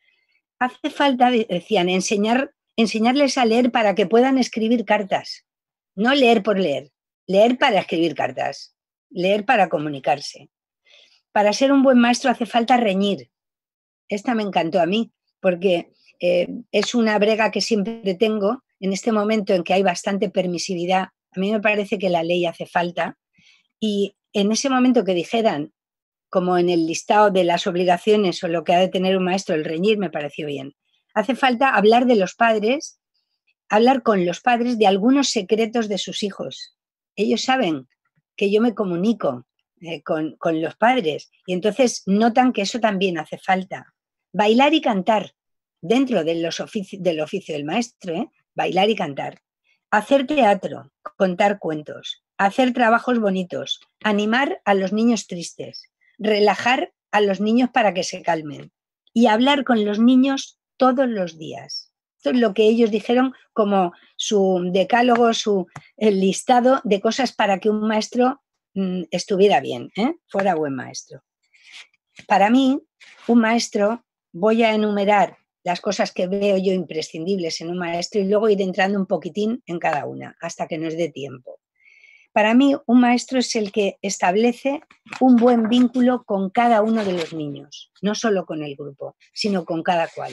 Hace falta, decían, enseñar, enseñarles a leer para que puedan escribir cartas. No leer por leer, leer para escribir cartas, leer para comunicarse. Para ser un buen maestro hace falta reñir. Esta me encantó a mí, porque eh, es una brega que siempre tengo en este momento en que hay bastante permisividad. A mí me parece que la ley hace falta. Y en ese momento que dijeran, como en el listado de las obligaciones o lo que ha de tener un maestro, el reñir, me pareció bien. Hace falta hablar de los padres, hablar con los padres de algunos secretos de sus hijos. Ellos saben que yo me comunico eh, con, con los padres y entonces notan que eso también hace falta. Bailar y cantar, dentro de los ofici- del oficio del maestro, ¿eh? Bailar y cantar. hacer teatro, contar cuentos, hacer trabajos bonitos, animar a los niños tristes, relajar a los niños para que se calmen y hablar con los niños todos los días. Esto es lo que ellos dijeron como su decálogo, su el listado de cosas para que un maestro mmm, estuviera bien, ¿eh? Fuera buen maestro. Para mí, un maestro, voy a enumerar las cosas que veo yo imprescindibles en un maestro y luego ir entrando un poquitín en cada una, hasta que nos dé tiempo. Para mí, un maestro es el que establece un buen vínculo con cada uno de los niños, no solo con el grupo, sino con cada cual.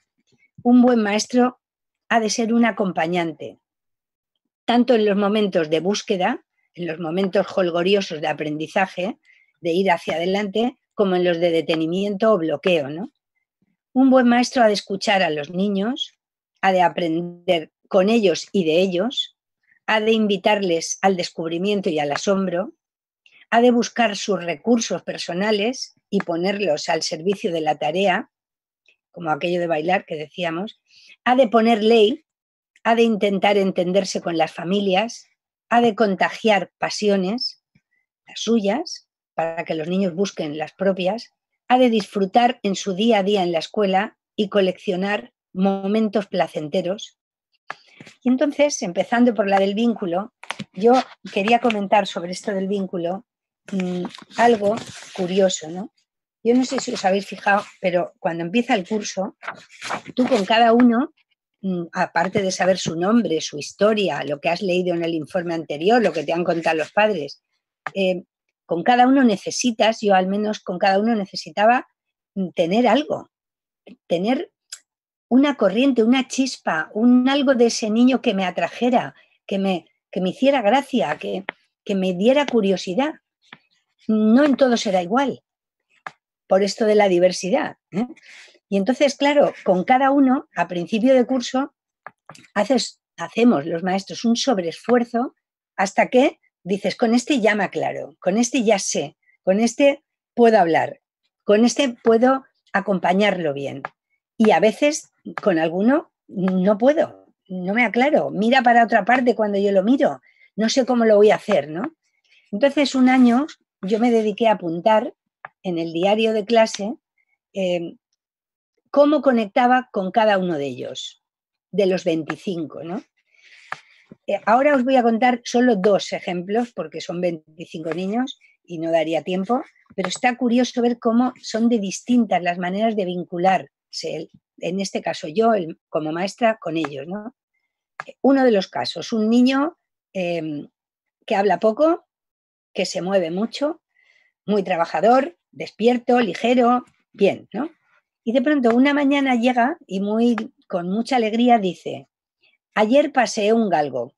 Un buen maestro ha de ser un acompañante, tanto en los momentos de búsqueda, en los momentos jolgoriosos de aprendizaje, de ir hacia adelante, como en los de detenimiento o bloqueo, ¿no? Un buen maestro ha de escuchar a los niños, ha de aprender con ellos y de ellos, ha de invitarles al descubrimiento y al asombro, ha de buscar sus recursos personales y ponerlos al servicio de la tarea, como aquello de bailar que decíamos, ha de poner ley, ha de intentar entenderse con las familias, ha de contagiar pasiones, las suyas, para que los niños busquen las propias, ha de disfrutar en su día a día en la escuela y coleccionar momentos placenteros. Y entonces, empezando por la del vínculo, yo quería comentar sobre esto del vínculo mmm, algo curioso, ¿no? Yo no sé si os habéis fijado, pero cuando empieza el curso, tú con cada uno, mmm, aparte de saber su nombre, su historia, lo que has leído en el informe anterior, lo que te han contado los padres, eh, con cada uno necesitas, yo al menos con cada uno necesitaba tener algo, tener una corriente, una chispa, un algo de ese niño que me atrajera, que me, que me hiciera gracia, que, que me diera curiosidad. No en todo será igual, por esto de la diversidad, ¿eh? Y entonces, claro, con cada uno, a principio de curso, haces, hacemos los maestros un sobreesfuerzo hasta que dices, con este ya me aclaro, con este ya sé, con este puedo hablar, con este puedo acompañarlo bien. Y a veces con alguno no puedo, no me aclaro, mira para otra parte cuando yo lo miro, no sé cómo lo voy a hacer, ¿no? Entonces un año yo me dediqué a apuntar en el diario de clase eh, cómo conectaba con cada uno de ellos, de los veinticinco, ¿no? Eh, ahora os voy a contar solo dos ejemplos porque son veinticinco niños y no daría tiempo, pero está curioso ver cómo son de distintas las maneras de vincularse, en este caso yo el, como maestra con ellos, ¿no? Uno de los casos, un niño eh, que habla poco, que se mueve mucho, muy trabajador, despierto, ligero, bien, ¿no? Y de pronto una mañana llega y muy, con mucha alegría dice, ayer paseé un galgo.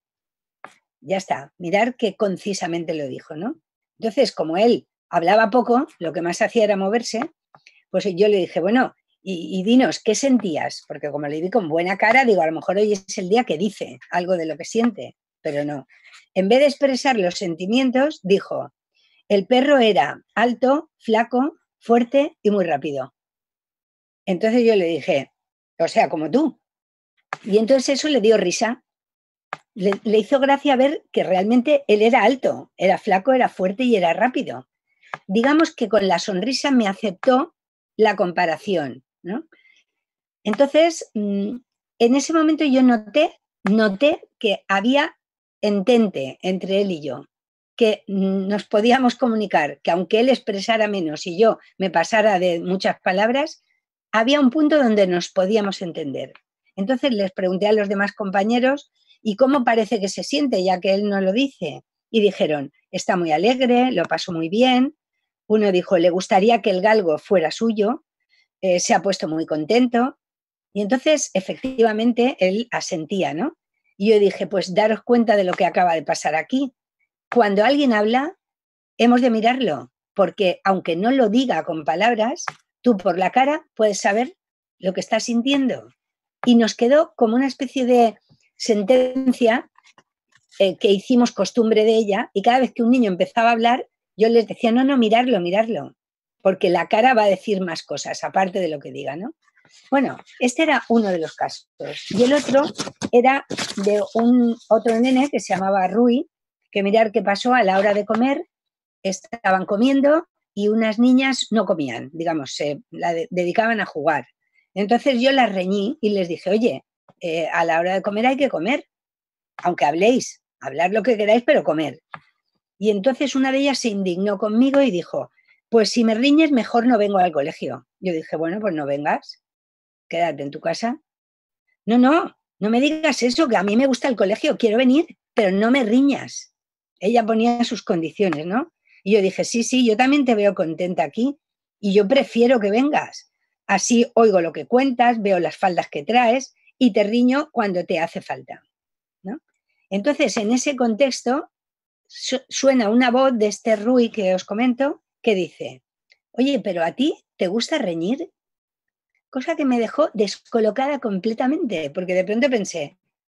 Ya está, mirar qué concisamente lo dijo, ¿no? Entonces, como él hablaba poco, lo que más hacía era moverse, pues yo le dije, bueno, y, y dinos, ¿qué sentías? Porque como le vi con buena cara, digo, a lo mejor hoy es el día que dice algo de lo que siente, pero no. En vez de expresar los sentimientos, dijo, el perro era alto, flaco, fuerte y muy rápido. Entonces yo le dije, o sea, como tú. Y entonces eso le dio risa. Le, le hizo gracia ver que realmente él era alto, era flaco, era fuerte y era rápido. Digamos que con la sonrisa me aceptó la comparación, ¿no? Entonces, en ese momento yo noté, noté que había entente entre él y yo, que nos podíamos comunicar, que aunque él expresara menos y yo me pasara de muchas palabras, había un punto donde nos podíamos entender. Entonces les pregunté a los demás compañeros, ¿y cómo parece que se siente, ya que él no lo dice? Y dijeron, está muy alegre, lo pasó muy bien. Uno dijo, le gustaría que el galgo fuera suyo, eh, se ha puesto muy contento. Y entonces, efectivamente, él asentía, ¿no? Y yo dije, pues daros cuenta de lo que acaba de pasar aquí. Cuando alguien habla, hemos de mirarlo, porque aunque no lo diga con palabras, tú por la cara puedes saber lo que está sintiendo. Y nos quedó como una especie de sentencia eh, que hicimos costumbre de ella, y cada vez que un niño empezaba a hablar, yo les decía, no, no, mirarlo, mirarlo, porque la cara va a decir más cosas, aparte de lo que diga, ¿no? Bueno, este era uno de los casos. Y el otro era de un otro nene que se llamaba Rui, que mirar qué pasó a la hora de comer, estaban comiendo y unas niñas no comían, digamos, se la de, dedicaban a jugar. Entonces yo las reñí y les dije, oye, eh, a la hora de comer hay que comer, aunque habléis, hablar lo que queráis, pero comer. Y entonces una de ellas se indignó conmigo y dijo, pues si me riñes mejor no vengo al colegio. Yo dije, bueno, pues no vengas, quédate en tu casa. No, no, no me digas eso, que a mí me gusta el colegio, quiero venir, pero no me riñas. Ella ponía sus condiciones, ¿no? Y yo dije, sí, sí, yo también te veo contenta aquí y yo prefiero que vengas. Así oigo lo que cuentas, veo las faldas que traes y te riño cuando te hace falta, ¿no? Entonces, en ese contexto, su suena una voz de este Rui que os comento que dice, oye, pero ¿a ti te gusta reñir? Cosa que me dejó descolocada completamente, porque de pronto pensé,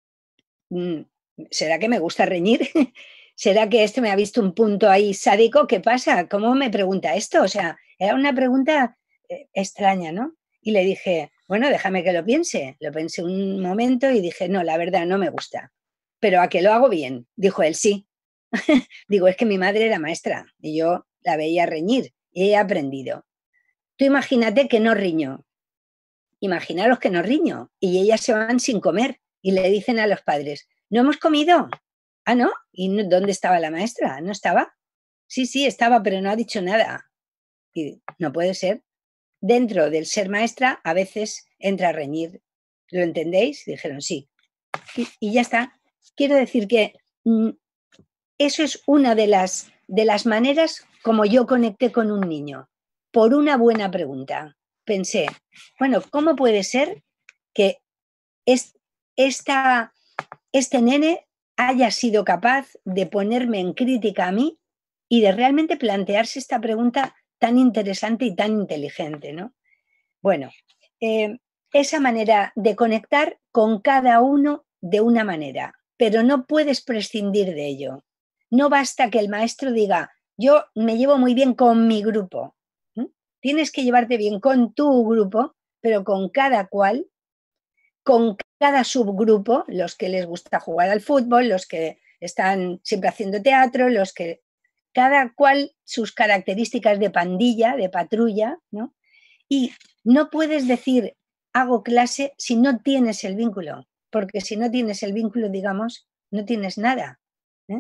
¿será que me gusta reñir? ¿Será que este me ha visto un punto ahí sádico? ¿Qué pasa? ¿Cómo me pregunta esto? O sea, era una pregunta eh, extraña, ¿no? Y le dije, bueno, déjame que lo piense. Lo pensé un momento y dije, no, la verdad, no me gusta. ¿Pero a que lo hago bien? Dijo él, sí. Digo, es que mi madre era maestra y yo la veía reñir y he aprendido. Tú imagínate que no riño. Imaginaros que no riño y ellas se van sin comer y le dicen a los padres, ¿no hemos comido? Ah, ¿no? ¿Y no, dónde estaba la maestra? ¿No estaba? Sí, sí, estaba, pero no ha dicho nada. Y no puede ser. Dentro del ser maestra a veces entra a reñir. ¿Lo entendéis? Dijeron sí. Y, y ya está. Quiero decir que mmm, eso es una de las, de las maneras como yo conecté con un niño. Por una buena pregunta. Pensé, bueno, ¿cómo puede ser que es, esta, este nene haya sido capaz de ponerme en crítica a mí y de realmente plantearse esta pregunta tan interesante y tan inteligente, ¿no? Bueno, eh, esa manera de conectar con cada uno de una manera, pero no puedes prescindir de ello. No basta que el maestro diga, yo me llevo muy bien con mi grupo. ¿Mm? Tienes que llevarte bien con tu grupo, pero con cada cual, con cada subgrupo, los que les gusta jugar al fútbol, los que están siempre haciendo teatro, los que cada cual sus características de pandilla, de patrulla, ¿no? Y no puedes decir hago clase si no tienes el vínculo, porque si no tienes el vínculo, digamos, no tienes nada. ¿eh?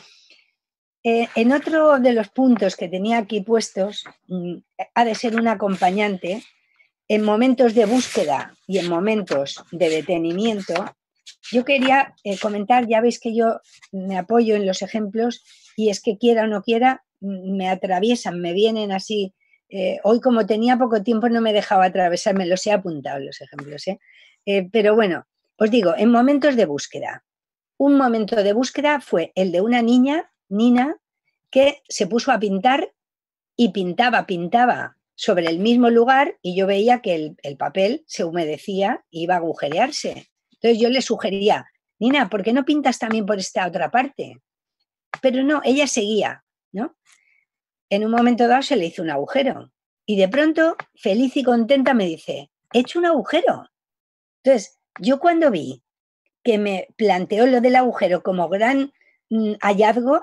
Eh, en otro de los puntos que tenía aquí puestos, mm, ha de ser un acompañante en momentos de búsqueda y en momentos de detenimiento. Yo quería eh, comentar, ya veis que yo me apoyo en los ejemplos y es que quiera o no quiera, me atraviesan, me vienen así. Eh, hoy como tenía poco tiempo no me dejaba atravesarme, los he apuntado los ejemplos. ¿eh? Eh, pero bueno, os digo, en momentos de búsqueda. Un momento de búsqueda fue el de una niña, Nina, que se puso a pintar y pintaba, pintaba sobre el mismo lugar y yo veía que el, el papel se humedecía y iba a agujerearse. Entonces yo le sugería, Nina, ¿por qué no pintas también por esta otra parte? Pero no, ella seguía, ¿no? En un momento dado se le hizo un agujero y de pronto, feliz y contenta, me dice, he hecho un agujero. Entonces, yo cuando vi que me planteó lo del agujero como gran mmm, hallazgo,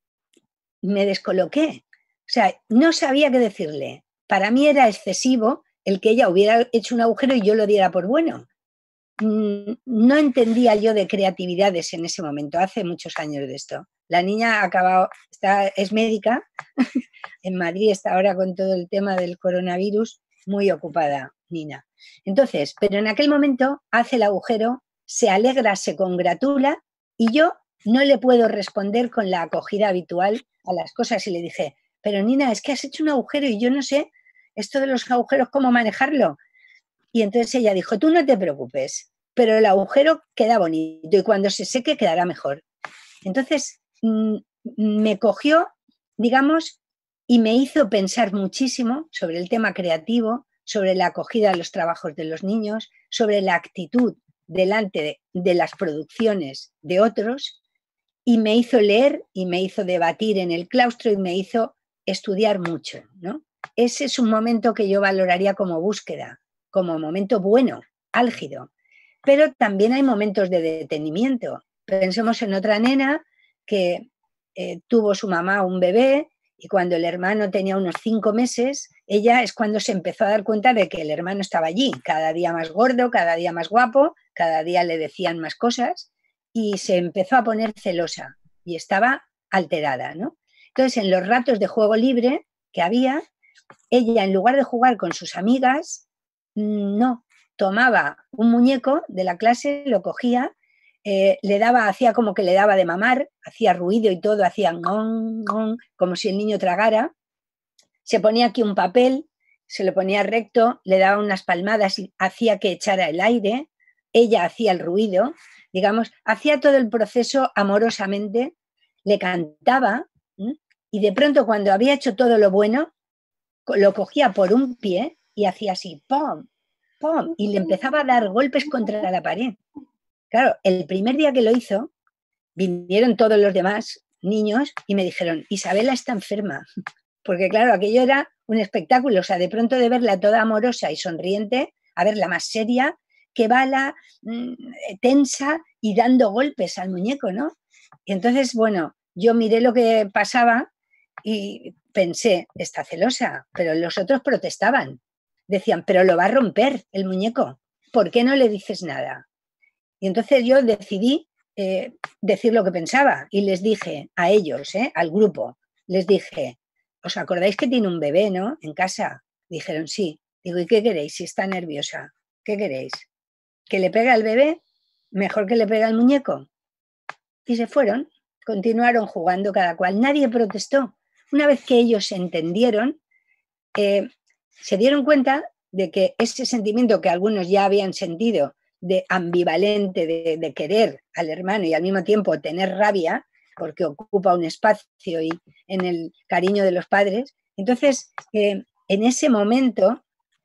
me descoloqué. O sea, no sabía qué decirle. Para mí era excesivo el que ella hubiera hecho un agujero y yo lo diera por bueno. No entendía yo de creatividades en ese momento, hace muchos años de esto. La niña ha acabado, está, es médica, en Madrid está ahora con todo el tema del coronavirus, muy ocupada, Nina. Entonces, pero en aquel momento hace el agujero, se alegra, se congratula y yo no le puedo responder con la acogida habitual a las cosas y le dije, pero Nina, es que has hecho un agujero y yo no sé esto de los agujeros, cómo manejarlo. Y entonces ella dijo, tú no te preocupes, pero el agujero queda bonito y cuando se seque quedará mejor. Entonces mmm, me cogió, digamos, y me hizo pensar muchísimo sobre el tema creativo, sobre la acogida a los trabajos de los niños, sobre la actitud delante de, de las producciones de otros, y me hizo leer y me hizo debatir en el claustro y me hizo estudiar mucho, ¿no? Ese es un momento que yo valoraría como búsqueda. como momento bueno, álgido. Pero también hay momentos de detenimiento. Pensemos en otra nena que eh, tuvo su mamá un bebé y cuando el hermano tenía unos cinco meses, ella es cuando se empezó a dar cuenta de que el hermano estaba allí, cada día más gordo, cada día más guapo, cada día le decían más cosas y se empezó a poner celosa y estaba alterada, ¿no? Entonces, en los ratos de juego libre que había, ella en lugar de jugar con sus amigas, no, tomaba un muñeco de la clase, lo cogía, eh, le daba, hacía como que le daba de mamar, hacía ruido y todo, hacía gon, gon, como si el niño tragara, se ponía aquí un papel, se lo ponía recto, le daba unas palmadas y hacía que echara el aire, ella hacía el ruido, digamos, hacía todo el proceso amorosamente, le cantaba, ¿m? Y de pronto cuando había hecho todo lo bueno, lo cogía por un pie y hacía así, ¡pum! ¡Pum! Y le empezaba a dar golpes contra la pared. Claro, el primer día que lo hizo, vinieron todos los demás niños y me dijeron, Isabela está enferma. Porque claro, aquello era un espectáculo, o sea, de pronto de verla toda amorosa y sonriente, a verla más seria, que bala, mmm, tensa y dando golpes al muñeco, ¿no? Y entonces, bueno, yo miré lo que pasaba y pensé, está celosa, pero los otros protestaban. Decían, pero lo va a romper el muñeco, ¿por qué no le dices nada? Y entonces yo decidí eh, decir lo que pensaba y les dije a ellos, eh, al grupo, les dije, ¿os acordáis que tiene un bebé, no? En casa. Dijeron, sí. Digo, ¿y qué queréis si está nerviosa? ¿Qué queréis? ¿Que le pegue al bebé? ¿Mejor que le pegue al muñeco? Y se fueron, continuaron jugando cada cual. Nadie protestó. Una vez que ellos se entendieron, eh, se dieron cuenta de que ese sentimiento que algunos ya habían sentido de ambivalente, de, de querer al hermano y al mismo tiempo tener rabia, porque ocupa un espacio y en el cariño de los padres. Entonces, eh, en ese momento,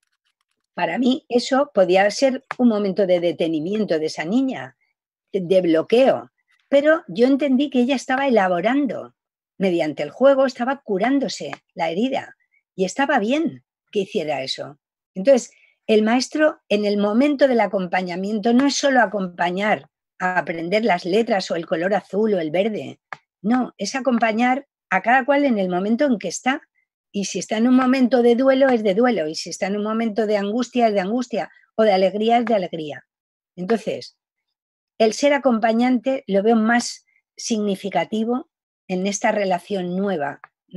para mí, eso podía ser un momento de detenimiento de esa niña, de, de bloqueo. Pero yo entendí que ella estaba elaborando, mediante el juego, estaba curándose la herida y estaba bien que hiciera eso. Entonces, el maestro, en el momento del acompañamiento, no es solo acompañar a aprender las letras o el color azul o el verde. No, es acompañar a cada cual en el momento en que está. Y si está en un momento de duelo, es de duelo. Y si está en un momento de angustia, es de angustia. O de alegría, es de alegría. Entonces, el ser acompañante lo veo más significativo en esta relación nueva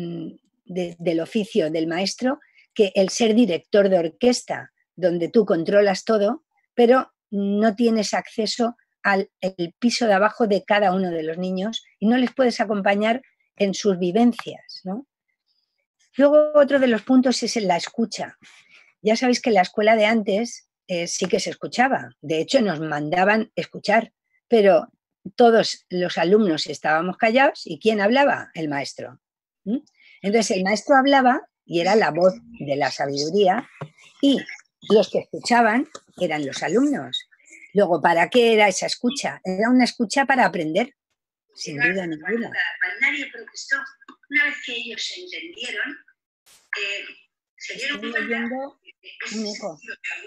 de, del oficio del maestro que el ser director de orquesta, donde tú controlas todo, pero no tienes acceso al el piso de abajo de cada uno de los niños y no les puedes acompañar en sus vivencias, ¿no? Luego, otro de los puntos es en la escucha. Ya sabéis que en la escuela de antes eh, sí que se escuchaba. De hecho, nos mandaban escuchar, pero todos los alumnos estábamos callados y ¿quién hablaba? El maestro. ¿Mm? Entonces, el maestro hablaba y era la voz de la sabiduría y los que escuchaban eran los alumnos. Luego, ¿para qué era esa escucha? Era una escucha para aprender, sin duda ninguna. Nadie protestó. Una vez que ellos se entendieron, eh, se dieron cuenta de un eco.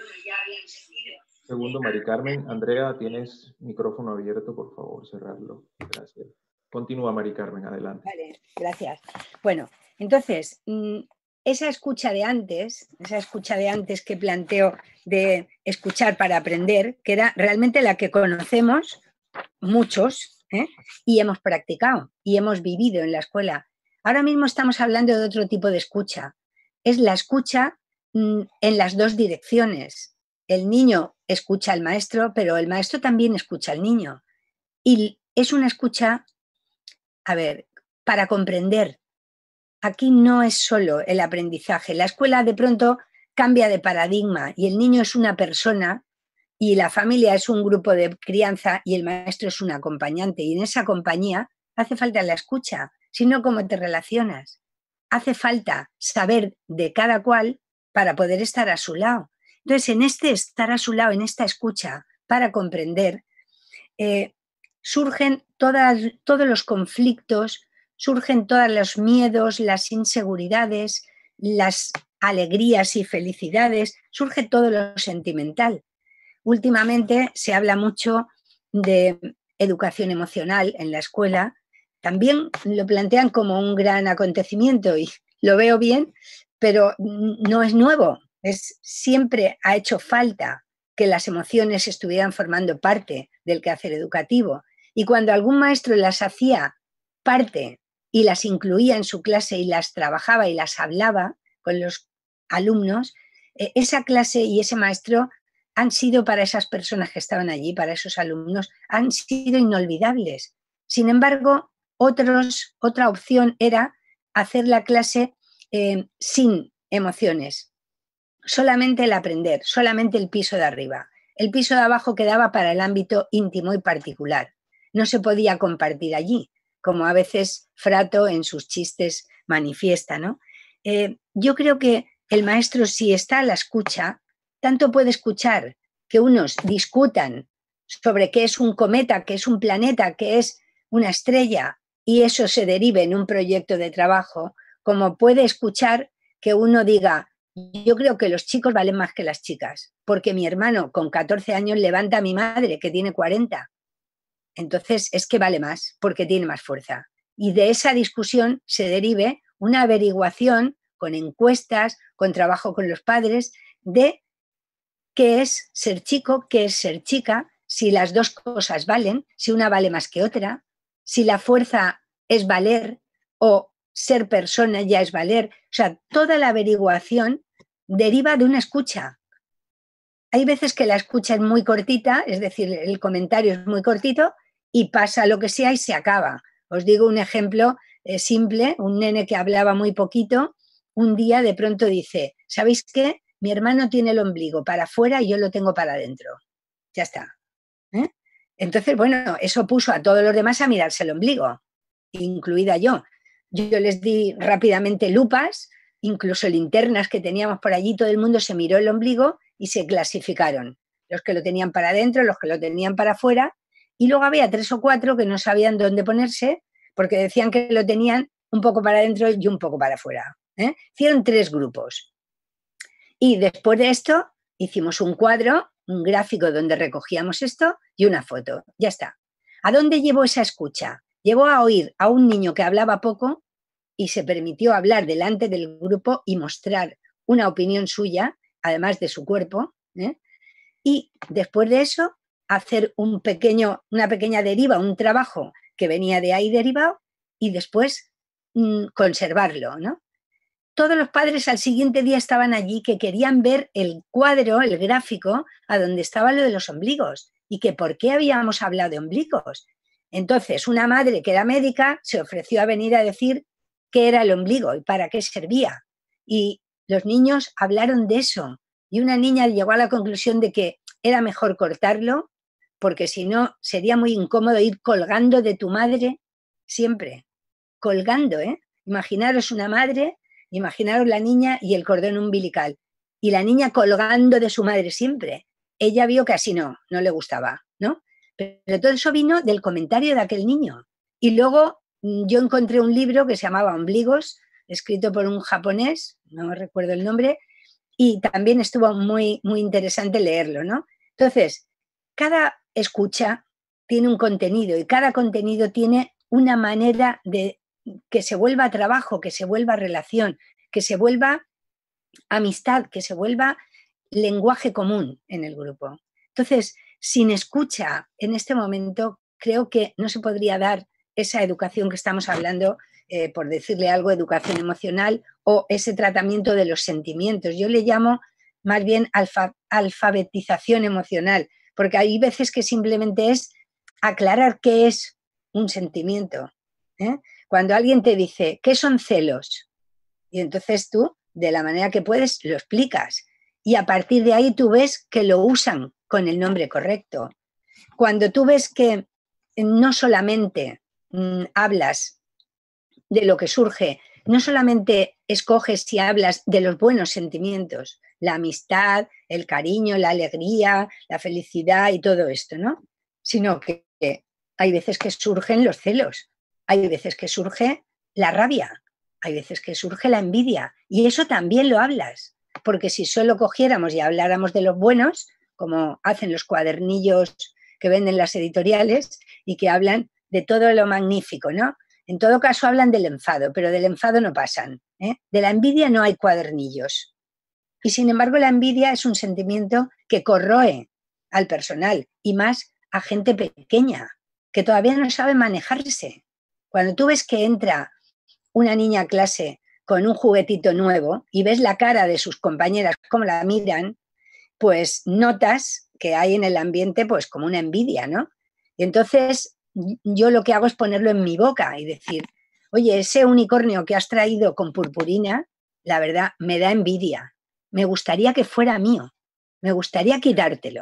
Segundo, Mari Carmen. Andrea, tienes micrófono abierto, por favor, cerrarlo. Gracias. Continúa, Mari Carmen, adelante. Vale, gracias. Bueno, entonces, esa escucha de antes, esa escucha de antes que planteo de escuchar para aprender, que era realmente la que conocemos muchos, ¿eh? Y hemos practicado y hemos vivido en la escuela. Ahora mismo estamos hablando de otro tipo de escucha. Es la escucha mmm, en las dos direcciones. El niño escucha al maestro, pero el maestro también escucha al niño. Y es una escucha, a ver, para comprender. Aquí no es solo el aprendizaje. La escuela de pronto cambia de paradigma y el niño es una persona y la familia es un grupo de crianza y el maestro es un acompañante. Y en esa compañía hace falta la escucha, sino cómo te relacionas. Hace falta saber de cada cual para poder estar a su lado. Entonces, en este estar a su lado, en esta escucha, para comprender, eh, surgen todas, todos los conflictos, surgen todos los miedos, las inseguridades, las alegrías y felicidades, surge todo lo sentimental. Últimamente se habla mucho de educación emocional en la escuela. También lo plantean como un gran acontecimiento y lo veo bien, pero no es nuevo. Es, siempre ha hecho falta que las emociones estuvieran formando parte del quehacer educativo. Y cuando algún maestro las hacía parte y las incluía en su clase y las trabajaba y las hablaba con los alumnos, eh, esa clase y ese maestro han sido para esas personas que estaban allí, para esos alumnos, han sido inolvidables. Sin embargo, otros, otra opción era hacer la clase eh, sin emociones, solamente el aprender, solamente el piso de arriba. El piso de abajo quedaba para el ámbito íntimo y particular. No se podía compartir allí, como a veces Frato en sus chistes manifiesta, ¿no? Eh, yo creo que el maestro, si está a la escucha, tanto puede escuchar que unos discutan sobre qué es un cometa, qué es un planeta, qué es una estrella, y eso se derive en un proyecto de trabajo, como puede escuchar que uno diga: yo creo que los chicos valen más que las chicas, porque mi hermano con catorce años levanta a mi madre, que tiene cuarenta. Entonces es que vale más, porque tiene más fuerza. Y de esa discusión se derive una averiguación con encuestas, con trabajo con los padres, de qué es ser chico, qué es ser chica, si las dos cosas valen, si una vale más que otra, si la fuerza es valer o ser persona ya es valer. O sea, toda la averiguación deriva de una escucha. Hay veces que la escucha es muy cortita, es decir, el comentario es muy cortito y pasa lo que sea y se acaba. Os digo un ejemplo eh, simple, un nene que hablaba muy poquito, un día de pronto dice: ¿sabéis qué? Mi hermano tiene el ombligo para afuera y yo lo tengo para adentro. Ya está. ¿Eh? Entonces, bueno, eso puso a todos los demás a mirarse el ombligo, incluida yo. Yo les di rápidamente lupas, incluso linternas que teníamos por allí, todo el mundo se miró el ombligo y se clasificaron. Los que lo tenían para adentro, los que lo tenían para afuera, y luego había tres o cuatro que no sabían dónde ponerse porque decían que lo tenían un poco para adentro y un poco para afuera. ¿Eh? Hicieron tres grupos. Y después de esto hicimos un cuadro, un gráfico donde recogíamos esto y una foto. Ya está. ¿A dónde llevó esa escucha? Llevó a oír a un niño que hablaba poco y se permitió hablar delante del grupo y mostrar una opinión suya, además de su cuerpo, ¿eh? Y después de eso hacer un pequeño, una pequeña deriva, un trabajo que venía de ahí derivado y después mmm, conservarlo, ¿no? Todos los padres al siguiente día estaban allí que querían ver el cuadro, el gráfico, a donde estaba lo de los ombligos y que por qué habíamos hablado de ombligos. Entonces, una madre que era médica se ofreció a venir a decir qué era el ombligo y para qué servía. Y los niños hablaron de eso. Y una niña llegó a la conclusión de que era mejor cortarlo porque si no sería muy incómodo ir colgando de tu madre siempre. Colgando, ¿eh? Imaginaros una madre... Imaginaros la niña y el cordón umbilical. Y la niña colgando de su madre siempre. Ella vio que así no, no le gustaba, ¿no? Pero todo eso vino del comentario de aquel niño. Y luego yo encontré un libro que se llamaba Ombligos, escrito por un japonés, no recuerdo el nombre, y también estuvo muy, muy interesante leerlo, ¿no? Entonces, cada escucha tiene un contenido y cada contenido tiene una manera de que se vuelva trabajo, que se vuelva relación, que se vuelva amistad, que se vuelva lenguaje común en el grupo. Entonces, sin escucha en este momento, creo que no se podría dar esa educación que estamos hablando, eh, por decirle algo, educación emocional o ese tratamiento de los sentimientos. Yo le llamo más bien alfa, alfabetización emocional, porque hay veces que simplemente es aclarar qué es un sentimiento, ¿eh? Cuando alguien te dice, ¿qué son celos? Y entonces tú, de la manera que puedes, lo explicas. Y a partir de ahí tú ves que lo usan con el nombre correcto. Cuando tú ves que no solamente mmm, hablas de lo que surge, no solamente escoges y hablas de los buenos sentimientos, la amistad, el cariño, la alegría, la felicidad y todo esto, ¿no? Sino que hay veces que surgen los celos. Hay veces que surge la rabia, hay veces que surge la envidia y eso también lo hablas, porque si solo cogiéramos y habláramos de los buenos, como hacen los cuadernillos que venden las editoriales y que hablan de todo lo magnífico, ¿no? En todo caso hablan del enfado, pero del enfado no pasan, ¿eh? De la envidia no hay cuadernillos. Y sin embargo la envidia es un sentimiento que corroe al personal y más a gente pequeña, que todavía no sabe manejarse. Cuando tú ves que entra una niña a clase con un juguetito nuevo y ves la cara de sus compañeras, cómo la miran, pues notas que hay en el ambiente pues como una envidia, ¿no? Y entonces yo lo que hago es ponerlo en mi boca y decir, oye, ese unicornio que has traído con purpurina, la verdad, me da envidia. Me gustaría que fuera mío. Me gustaría quitártelo.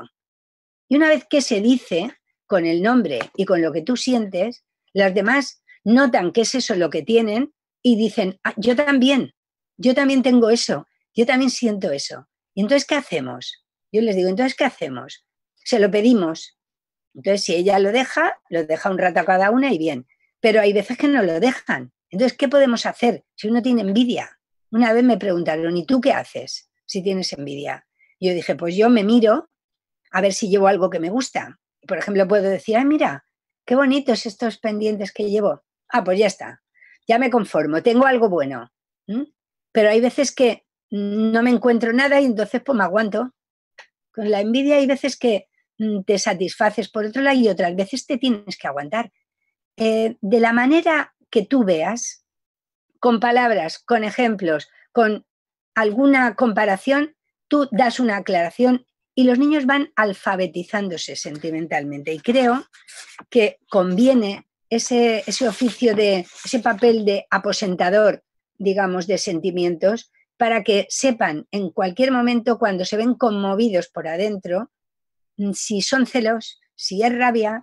Y una vez que se dice con el nombre y con lo que tú sientes, las demás notan que es eso lo que tienen y dicen, ah, yo también, yo también tengo eso, yo también siento eso. ¿Y entonces qué hacemos? Yo les digo, ¿entonces qué hacemos? Se lo pedimos. Entonces, si ella lo deja, lo deja un rato a cada una y bien. Pero hay veces que no lo dejan. Entonces, ¿qué podemos hacer si uno tiene envidia? Una vez me preguntaron, ¿y tú qué haces si tienes envidia? Yo dije, pues yo me miro a ver si llevo algo que me gusta. Por ejemplo, puedo decir, ay, mira, qué bonitos estos pendientes que llevo. Ah, pues ya está, ya me conformo, tengo algo bueno. ¿Mm? Pero hay veces que no me encuentro nada y entonces pues me aguanto. Con la envidia hay veces que te satisfaces por otro lado y otras veces te tienes que aguantar. Eh, de la manera que tú veas, con palabras, con ejemplos, con alguna comparación, tú das una aclaración y los niños van alfabetizándose sentimentalmente. Y creo que conviene ese, ese oficio, de ese papel de aposentador, digamos, de sentimientos, para que sepan en cualquier momento, cuando se ven conmovidos por adentro, si son celos, si es rabia.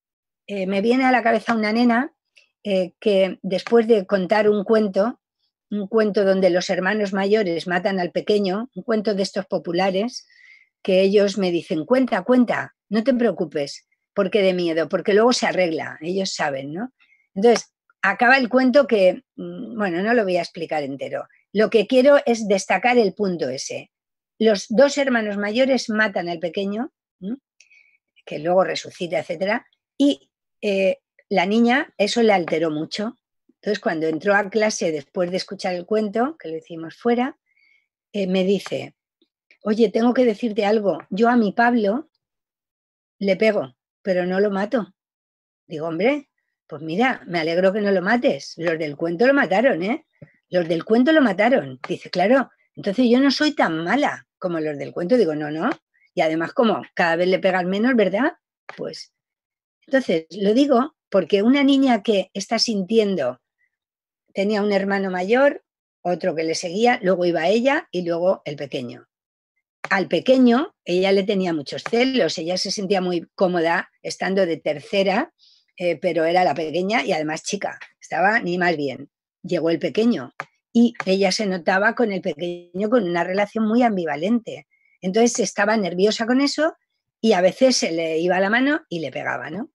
Eh, me viene a la cabeza una nena eh, que después de contar un cuento, un cuento donde los hermanos mayores matan al pequeño, un cuento de estos populares, que ellos me dicen, cuenta, cuenta, no te preocupes, porque de miedo, porque luego se arregla, ellos saben, ¿no? Entonces, acaba el cuento que, bueno, no lo voy a explicar entero. Lo que quiero es destacar el punto ese. Los dos hermanos mayores matan al pequeño, ¿m? que luego resucita, etcétera, y eh, la niña, eso le alteró mucho. Entonces, cuando entró a clase después de escuchar el cuento, que lo hicimos fuera, eh, me dice, oye, tengo que decirte algo, yo a mi Pablo le pego, pero no lo mato. Digo, hombre, pues mira, me alegro que no lo mates. Los del cuento lo mataron, ¿eh? Los del cuento lo mataron. Dice, claro, entonces yo no soy tan mala como los del cuento. Digo, no, no. Y además, como cada vez le pegan menos, ¿verdad? Pues, entonces, lo digo porque una niña que está sintiendo, tenía un hermano mayor, otro que le seguía, luego iba ella y luego el pequeño. Al pequeño, ella le tenía muchos celos, ella se sentía muy cómoda estando de tercera, eh, pero era la pequeña y además chica, estaba ni más bien. Llegó el pequeño y ella se notaba con el pequeño con una relación muy ambivalente. Entonces estaba nerviosa con eso y a veces se le iba la mano y le pegaba, ¿no?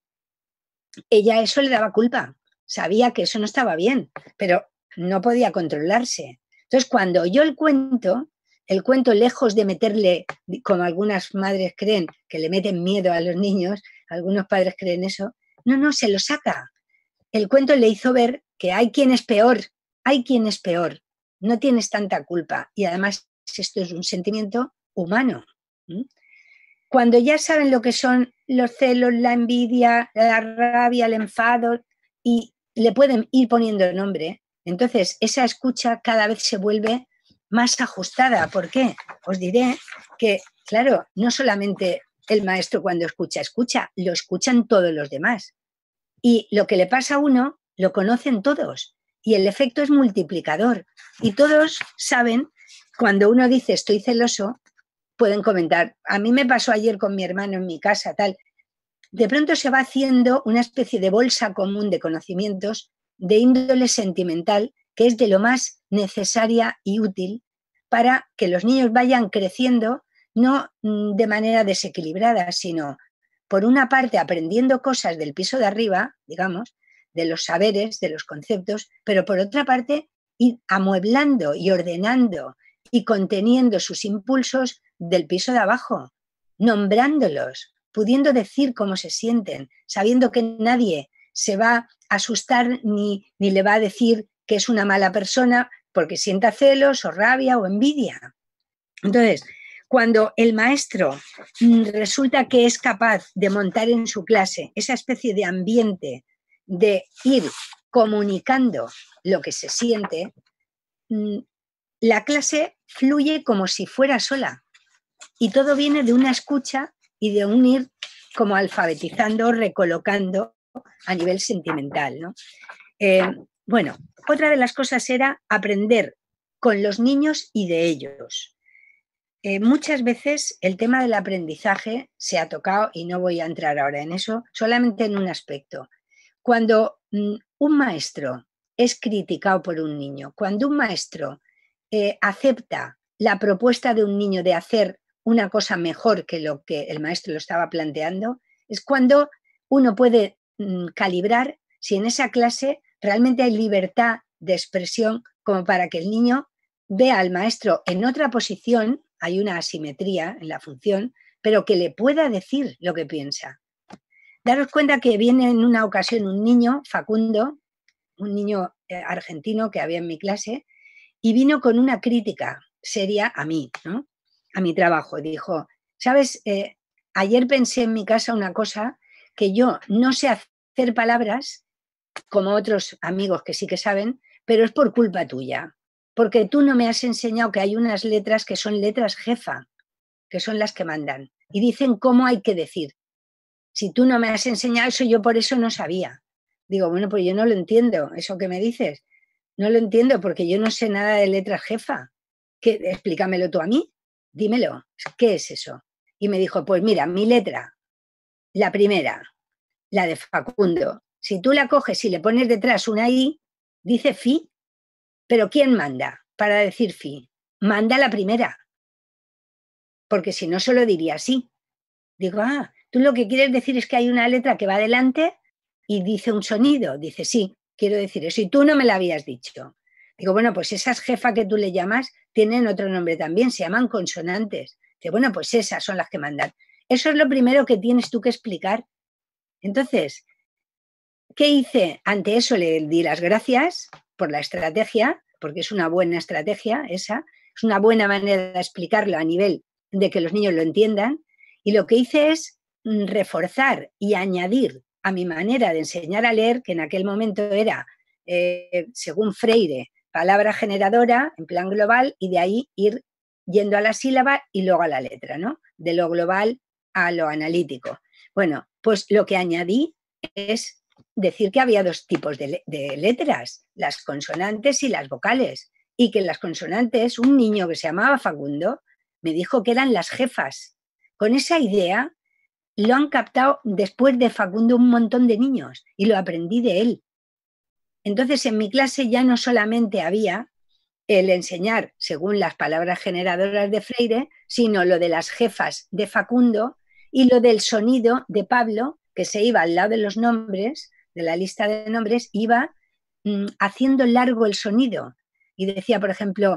Ella eso le daba culpa, sabía que eso no estaba bien, pero no podía controlarse. Entonces cuando oyó el cuento, el cuento, lejos de meterle, como algunas madres creen, que le meten miedo a los niños, algunos padres creen eso, no, no, se lo saca. El cuento le hizo ver que hay quien es peor, hay quien es peor, no tienes tanta culpa y además esto es un sentimiento humano. ¿Mm? Cuando ya saben lo que son los celos, la envidia, la rabia, el enfado y le pueden ir poniendo nombre, entonces esa escucha cada vez se vuelve más ajustada. ¿Por qué? Os diré que, claro, no solamente el maestro cuando escucha, escucha, lo escuchan todos los demás. Y lo que le pasa a uno, lo conocen todos. Y el efecto es multiplicador. Y todos saben, cuando uno dice estoy celoso, pueden comentar, a mí me pasó ayer con mi hermano en mi casa, tal. De pronto se va haciendo una especie de bolsa común de conocimientos de índole sentimental, que es de lo más necesaria y útil para que los niños vayan creciendo, no de manera desequilibrada, sino por una parte aprendiendo cosas del piso de arriba, digamos, de los saberes, de los conceptos, pero por otra parte ir amueblando y ordenando y conteniendo sus impulsos del piso de abajo, nombrándolos, pudiendo decir cómo se sienten, sabiendo que nadie se va a asustar ni, ni le va a decir que es una mala persona porque sienta celos o rabia o envidia. Entonces, cuando el maestro resulta que es capaz de montar en su clase esa especie de ambiente de ir comunicando lo que se siente, la clase fluye como si fuera sola y todo viene de una escucha y de un ir como alfabetizando, recolocando a nivel sentimental, ¿no? Eh, bueno, otra de las cosas era aprender con los niños y de ellos. Eh, muchas veces el tema del aprendizaje se ha tocado, y no voy a entrar ahora en eso, solamente en un aspecto. Cuando mm, un maestro es criticado por un niño, cuando un maestro eh, acepta la propuesta de un niño de hacer una cosa mejor que lo que el maestro lo estaba planteando, es cuando uno puede mm, calibrar si en esa clase realmente hay libertad de expresión como para que el niño vea al maestro en otra posición, hay una asimetría en la función, pero que le pueda decir lo que piensa. Daros cuenta que viene en una ocasión un niño, Facundo, un niño eh, argentino que había en mi clase, y vino con una crítica seria a mí, ¿no? A mi trabajo. Dijo, ¿sabes? Eh, ayer pensé en mi casa una cosa, que yo no sé hacer palabras, como otros amigos que sí que saben, pero es por culpa tuya. Porque tú no me has enseñado que hay unas letras que son letras jefa, que son las que mandan, y dicen cómo hay que decir. Si tú no me has enseñado eso, yo por eso no sabía. Digo, bueno, pues yo no lo entiendo, eso que me dices. No lo entiendo porque yo no sé nada de letras jefa. ¿Qué? Explícamelo tú a mí, dímelo, ¿qué es eso? Y me dijo, pues mira, mi letra, la primera, la de Facundo, si tú la coges y le pones detrás una I, dice fi. ¿Pero quién manda para decir fi? Manda la primera. Porque si no, solo diría sí. Digo, ah, tú lo que quieres decir es que hay una letra que va adelante y dice un sonido. Dice, sí, quiero decir eso. Y tú no me la habías dicho. Digo, bueno, pues esas jefas que tú le llamas tienen otro nombre también, se llaman consonantes. Dice, bueno, pues esas son las que mandan. Eso es lo primero que tienes tú que explicar. Entonces, ¿qué hice? Ante eso le di las gracias por la estrategia, porque es una buena estrategia esa, es una buena manera de explicarlo a nivel de que los niños lo entiendan. Y lo que hice es reforzar y añadir a mi manera de enseñar a leer, que en aquel momento era, eh, según Freire, palabra generadora en plan global, y de ahí ir yendo a la sílaba y luego a la letra, ¿no? De lo global a lo analítico. Bueno, pues lo que añadí es decir que había dos tipos de, de letras, las consonantes y las vocales, y que las consonantes, un niño que se llamaba Facundo, me dijo que eran las jefas. Con esa idea lo han captado después de Facundo un montón de niños y lo aprendí de él. Entonces en mi clase ya no solamente había el enseñar según las palabras generadoras de Freire, sino lo de las jefas de Facundo y lo del sonido de Pablo, que se iba al lado de los nombres, de la lista de nombres, iba mmm, haciendo largo el sonido. Y decía, por ejemplo,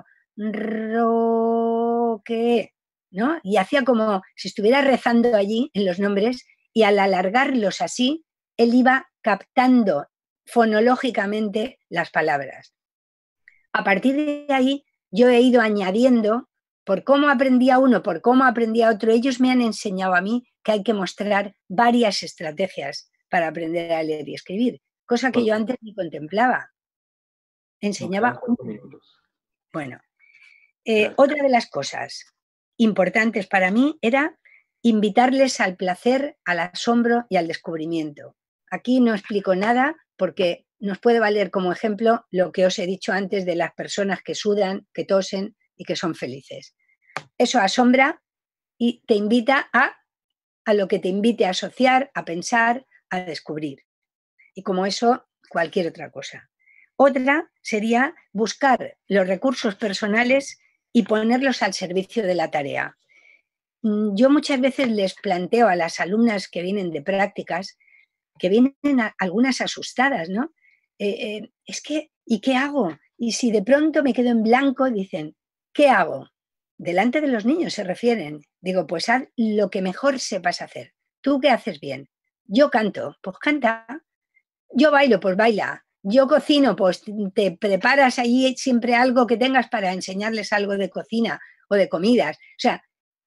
roque, ¿no? Y hacía como si estuviera rezando allí en los nombres, y al alargarlos así, él iba captando fonológicamente las palabras. A partir de ahí, yo he ido añadiendo, por cómo aprendía uno, por cómo aprendía otro, ellos me han enseñado a mí que hay que mostrar varias estrategias para aprender a leer y escribir, cosa que yo antes ni contemplaba. Enseñaba... Bueno, eh, otra de las cosas importantes para mí era invitarles al placer, al asombro y al descubrimiento. Aquí no explico nada porque nos puede valer como ejemplo lo que os he dicho antes de las personas que sudan, que tosen y que son felices. Eso asombra y te invita a, a lo que te invite a asociar, a pensar, a descubrir. Y como eso, cualquier otra cosa. Otra sería buscar los recursos personales y ponerlos al servicio de la tarea. Yo muchas veces les planteo a las alumnas que vienen de prácticas, que vienen a, algunas asustadas, ¿no? Eh, eh, es que, ¿y qué hago? Y si de pronto me quedo en blanco, dicen, ¿qué hago? Delante de los niños se refieren. Digo, pues haz lo que mejor sepas hacer. ¿Tú qué haces bien? Yo canto, pues canta. Yo bailo, pues baila. Yo cocino, pues te preparas allí siempre algo que tengas para enseñarles algo de cocina o de comidas. O sea,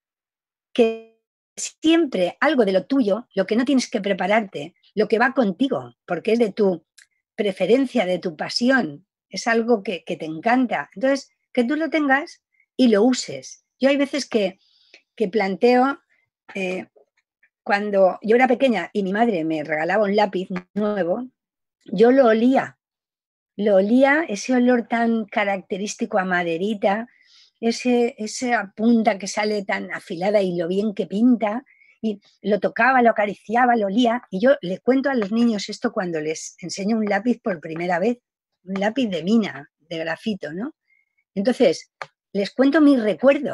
que siempre algo de lo tuyo, lo que no tienes que prepararte, lo que va contigo, porque es de tu preferencia, de tu pasión, es algo que, que te encanta. Entonces, que tú lo tengas y lo uses. Yo hay veces que, que planteo, eh, cuando yo era pequeña y mi madre me regalaba un lápiz nuevo, yo lo olía, lo olía, ese olor tan característico a maderita, ese, esa punta que sale tan afilada y lo bien que pinta, y lo tocaba, lo acariciaba, lo olía, y yo les cuento a los niños esto cuando les enseño un lápiz por primera vez, un lápiz de mina, de grafito, ¿no? Entonces, les cuento mi recuerdo.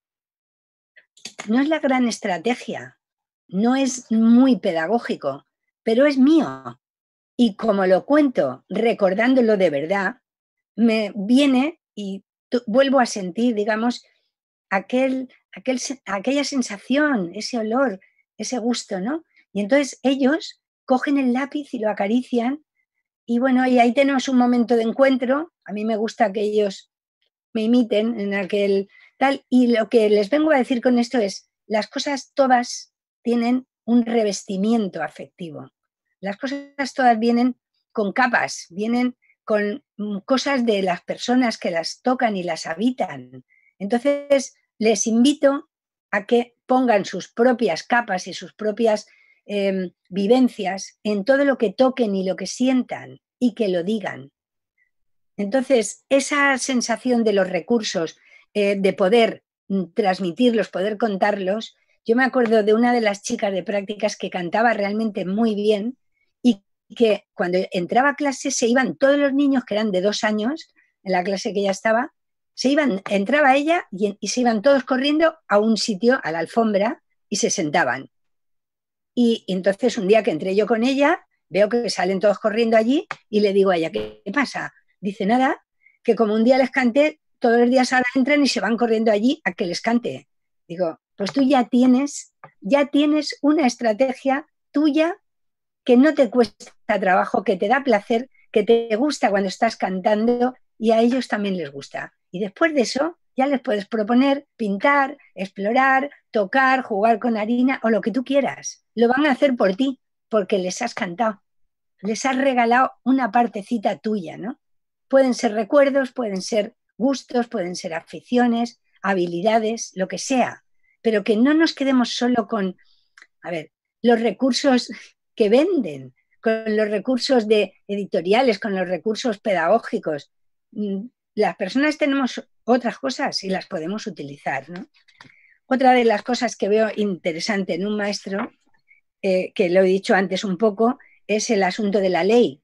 No es la gran estrategia, no es muy pedagógico, pero es mío. Y como lo cuento recordándolo de verdad, me viene y vuelvo a sentir, digamos, aquel, aquel, aquella sensación, ese olor, ese gusto, ¿no? Y entonces ellos cogen el lápiz y lo acarician y bueno, y ahí tenemos un momento de encuentro. A mí me gusta que ellos me imiten en aquel tal. Y lo que les vengo a decir con esto es, las cosas todas tienen un revestimiento afectivo. Las cosas todas vienen con capas, vienen con cosas de las personas que las tocan y las habitan. Entonces, les invito a que pongan sus propias capas y sus propias eh, vivencias en todo lo que toquen y lo que sientan y que lo digan. Entonces, esa sensación de los recursos, eh, de poder transmitirlos, poder contarlos, yo me acuerdo de una de las chicas de prácticas que cantaba realmente muy bien y que cuando entraba a clase se iban todos los niños que eran de dos años, en la clase que ella estaba, se iban, entraba ella y, y se iban todos corriendo a un sitio, a la alfombra, y se sentaban. Y, y entonces un día que entré yo con ella, veo que salen todos corriendo allí y le digo a ella, ¿qué pasa? Dice, nada, que como un día les canté, todos los días ahora entran y se van corriendo allí a que les cante. Digo, pues tú ya tienes, ya tienes una estrategia tuya que no te cuesta trabajo, que te da placer, que te gusta cuando estás cantando y a ellos también les gusta. Y después de eso ya les puedes proponer pintar, explorar, tocar, jugar con harina o lo que tú quieras. Lo van a hacer por ti porque les has cantado. Les has regalado una partecita tuya, ¿no? Pueden ser recuerdos, pueden ser gustos, pueden ser aficiones, habilidades, lo que sea, pero que no nos quedemos solo con, a ver, los recursos que venden, con los recursos de editoriales, con los recursos pedagógicos. Las personas tenemos otras cosas y las podemos utilizar, ¿no? Otra de las cosas que veo interesante en un maestro, eh, que lo he dicho antes un poco, es el asunto de la ley.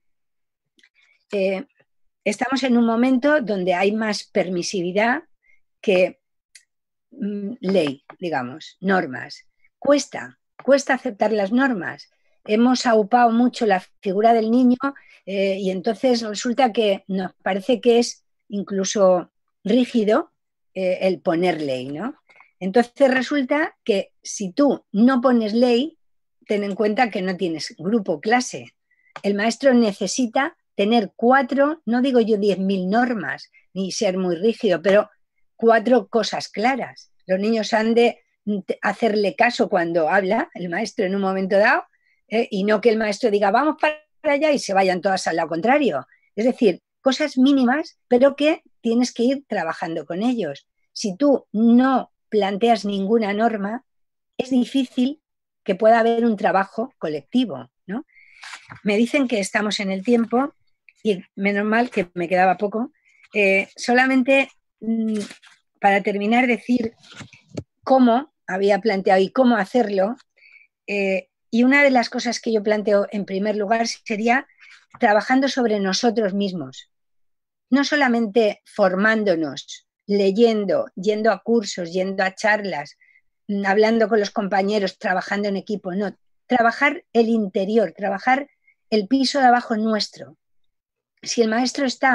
Eh, estamos en un momento donde hay más permisividad que mm, ley, digamos, normas. Cuesta, cuesta aceptar las normas. Hemos aupado mucho la figura del niño eh, y entonces resulta que nos parece que es incluso rígido eh, el poner ley, ¿no? Entonces resulta que si tú no pones ley, ten en cuenta que no tienes grupo, clase. El maestro necesita tener cuatro, no digo yo diez mil normas, ni ser muy rígido, pero cuatro cosas claras. Los niños han de hacerle caso cuando habla el maestro en un momento dado, eh, y no que el maestro diga vamos para allá y se vayan todas al lado contrario. Es decir, cosas mínimas, pero que tienes que ir trabajando con ellos. Si tú no planteas ninguna norma, es difícil que pueda haber un trabajo colectivo, ¿no? Me dicen que estamos en el tiempo y menos mal que me quedaba poco. Eh, solamente mmm, para terminar decir cómo había planteado y cómo hacerlo. Eh, y una de las cosas que yo planteo en primer lugar sería trabajando sobre nosotros mismos. No solamente formándonos, leyendo, yendo a cursos, yendo a charlas, hablando con los compañeros, trabajando en equipo, no, trabajar el interior, trabajar el piso de abajo nuestro. Si el maestro está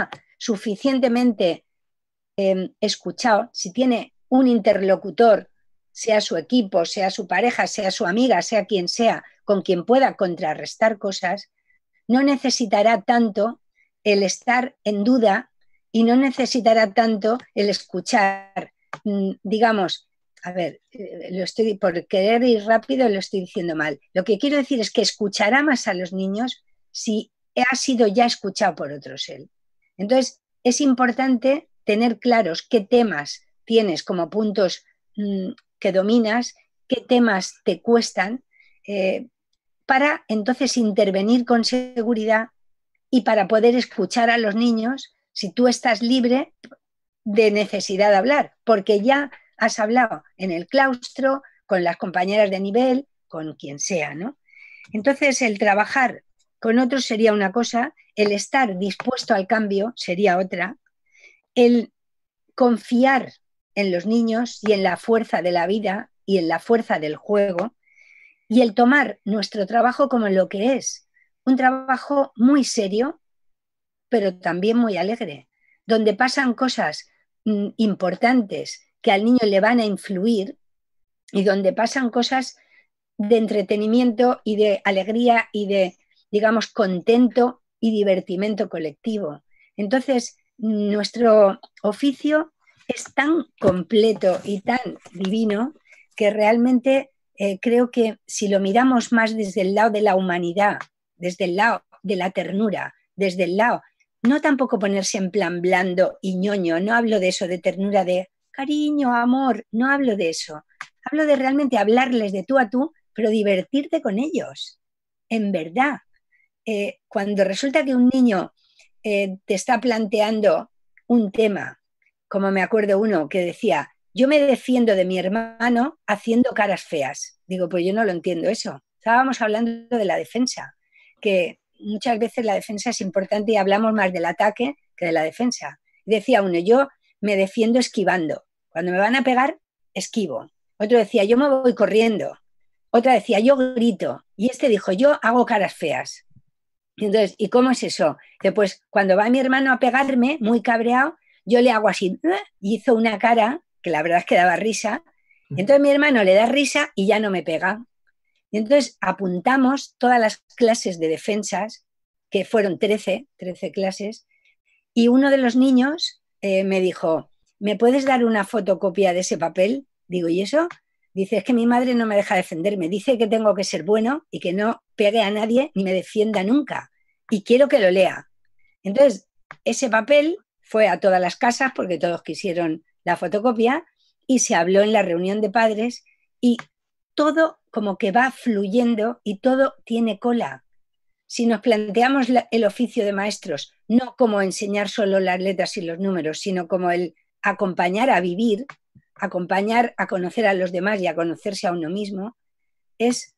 suficientemente eh, escuchado, si tiene un interlocutor, sea su equipo, sea su pareja, sea su amiga, sea quien sea, con quien pueda contrarrestar cosas, no necesitará tanto el estar en duda y no necesitará tanto el escuchar, digamos, a ver, lo estoy, por querer ir rápido lo estoy diciendo mal. Lo que quiero decir es que escuchará más a los niños si ha sido ya escuchado por otros él. Entonces, es importante tener claros qué temas tienes como puntos mmm, que dominas, qué temas te cuestan, eh, para entonces intervenir con seguridad y para poder escuchar a los niños si tú estás libre de necesidad de hablar, porque ya has hablado en el claustro, con las compañeras de nivel, con quien sea, ¿no? Entonces, el trabajar con otros sería una cosa, el estar dispuesto al cambio sería otra, el confiar en los niños y en la fuerza de la vida y en la fuerza del juego, y el tomar nuestro trabajo como lo que es, un trabajo muy serio, pero también muy alegre, donde pasan cosas mm, importantes que al niño le van a influir y donde pasan cosas de entretenimiento y de alegría y de, digamos, contento y divertimento colectivo. Entonces, nuestro oficio es tan completo y tan divino que realmente eh, creo que si lo miramos más desde el lado de la humanidad, desde el lado de la ternura, desde el lado, no tampoco ponerse en plan blando y ñoño, no hablo de eso, de ternura, de cariño, amor, no hablo de eso. Hablo de realmente hablarles de tú a tú, pero divertirte con ellos, en verdad. Eh, cuando resulta que un niño eh, te está planteando un tema, como me acuerdo uno que decía, yo me defiendo de mi hermano haciendo caras feas. Digo, pues yo no lo entiendo eso. Estábamos hablando de la defensa, que muchas veces la defensa es importante y hablamos más del ataque que de la defensa. Decía uno, yo me defiendo esquivando. Cuando me van a pegar, esquivo. Otro decía, yo me voy corriendo. Otra decía, yo grito. Y este dijo, yo hago caras feas. Y entonces, ¿y cómo es eso? Que pues cuando va mi hermano a pegarme, muy cabreado, yo le hago así, y hizo una cara, que la verdad es que daba risa. Entonces mi hermano le da risa y ya no me pega. Y entonces apuntamos todas las clases de defensas, que fueron trece, trece clases, y uno de los niños eh, me dijo, ¿me puedes dar una fotocopia de ese papel? Digo, ¿y eso? Dice, es que mi madre no me deja defenderme. Dice que tengo que ser bueno y que no pegue a nadie ni me defienda nunca. Y quiero que lo lea. Entonces, ese papel fue a todas las casas porque todos quisieron la fotocopia y se habló en la reunión de padres y todo como que va fluyendo y todo tiene cola. Si nos planteamos la, el oficio de maestros no como enseñar solo las letras y los números, sino como el acompañar a vivir, acompañar a conocer a los demás y a conocerse a uno mismo, es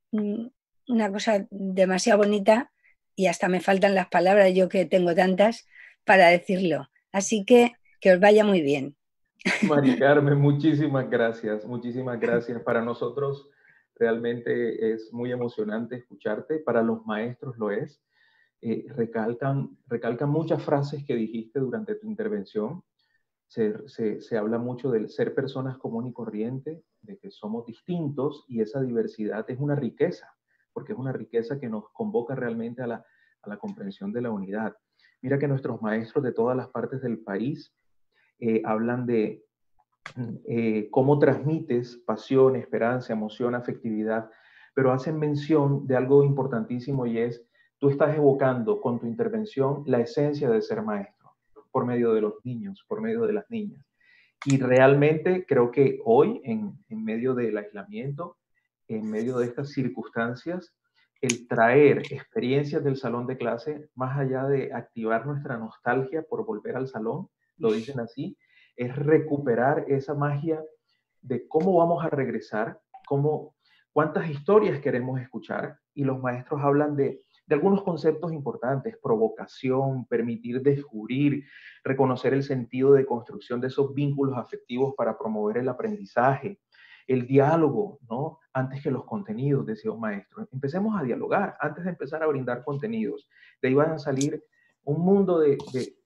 una cosa demasiado bonita y hasta me faltan las palabras, yo que tengo tantas, para decirlo. Así que que os vaya muy bien. Mari Carmen, muchísimas gracias, muchísimas gracias. Para nosotros realmente es muy emocionante escucharte, para los maestros lo es. Eh, recalcan, recalcan muchas frases que dijiste durante tu intervención. Se, se, se habla mucho del ser personas común y corriente, de que somos distintos y esa diversidad es una riqueza, porque es una riqueza que nos convoca realmente a la, a la comprensión de la unidad. Mira que nuestros maestros de todas las partes del país eh, hablan de eh, cómo transmites pasión, esperanza, emoción, afectividad, pero hacen mención de algo importantísimo y es, tú estás evocando con tu intervención la esencia de ser maestro, por medio de los niños, por medio de las niñas. Y realmente creo que hoy, en, en medio del aislamiento, en medio de estas circunstancias, el traer experiencias del salón de clase, más allá de activar nuestra nostalgia por volver al salón, lo dicen así, es recuperar esa magia de cómo vamos a regresar, cómo, cuántas historias queremos escuchar, y los maestros hablan de, de algunos conceptos importantes, provocación, permitir descubrir, reconocer el sentido de construcción de esos vínculos afectivos para promover el aprendizaje, el diálogo, ¿no? Antes que los contenidos, decía un maestro. Empecemos a dialogar antes de empezar a brindar contenidos. De ahí van a salir un mundo de, de,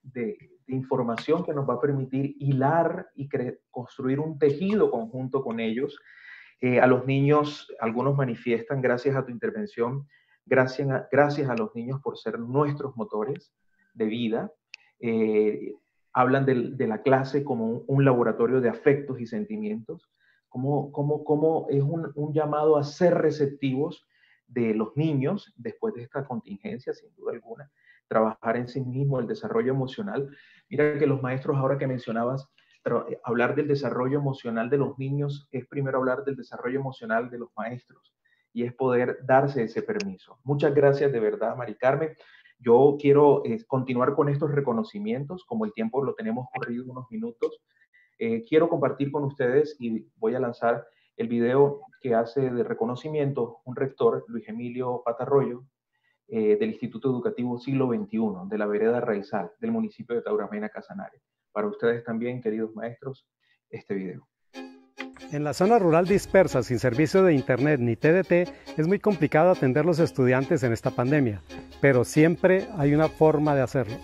de, de información que nos va a permitir hilar y construir un tejido conjunto con ellos. Eh, a los niños, algunos manifiestan, gracias a tu intervención, gracias a, gracias a los niños por ser nuestros motores de vida. Eh, hablan de, de la clase como un, un laboratorio de afectos y sentimientos, como, como, como es un, un llamado a ser receptivos de los niños después de esta contingencia, sin duda alguna, trabajar en sí mismo, el desarrollo emocional. Mira que los maestros, ahora que mencionabas, pero hablar del desarrollo emocional de los niños es primero hablar del desarrollo emocional de los maestros y es poder darse ese permiso. Muchas gracias de verdad, Mari Carmen. Yo quiero eh, continuar con estos reconocimientos, como el tiempo lo tenemos corrido unos minutos. Eh, quiero compartir con ustedes y voy a lanzar el video que hace de reconocimiento un rector, Luis Emilio Patarroyo, eh, del Instituto Educativo Siglo veintiuno, de la vereda Raizal, del municipio de Tauramena, Casanare. Para ustedes también, queridos maestros, este video. En la zona rural dispersa, sin servicio de internet ni T D T, es muy complicado atender a los estudiantes en esta pandemia, pero siempre hay una forma de hacerlo.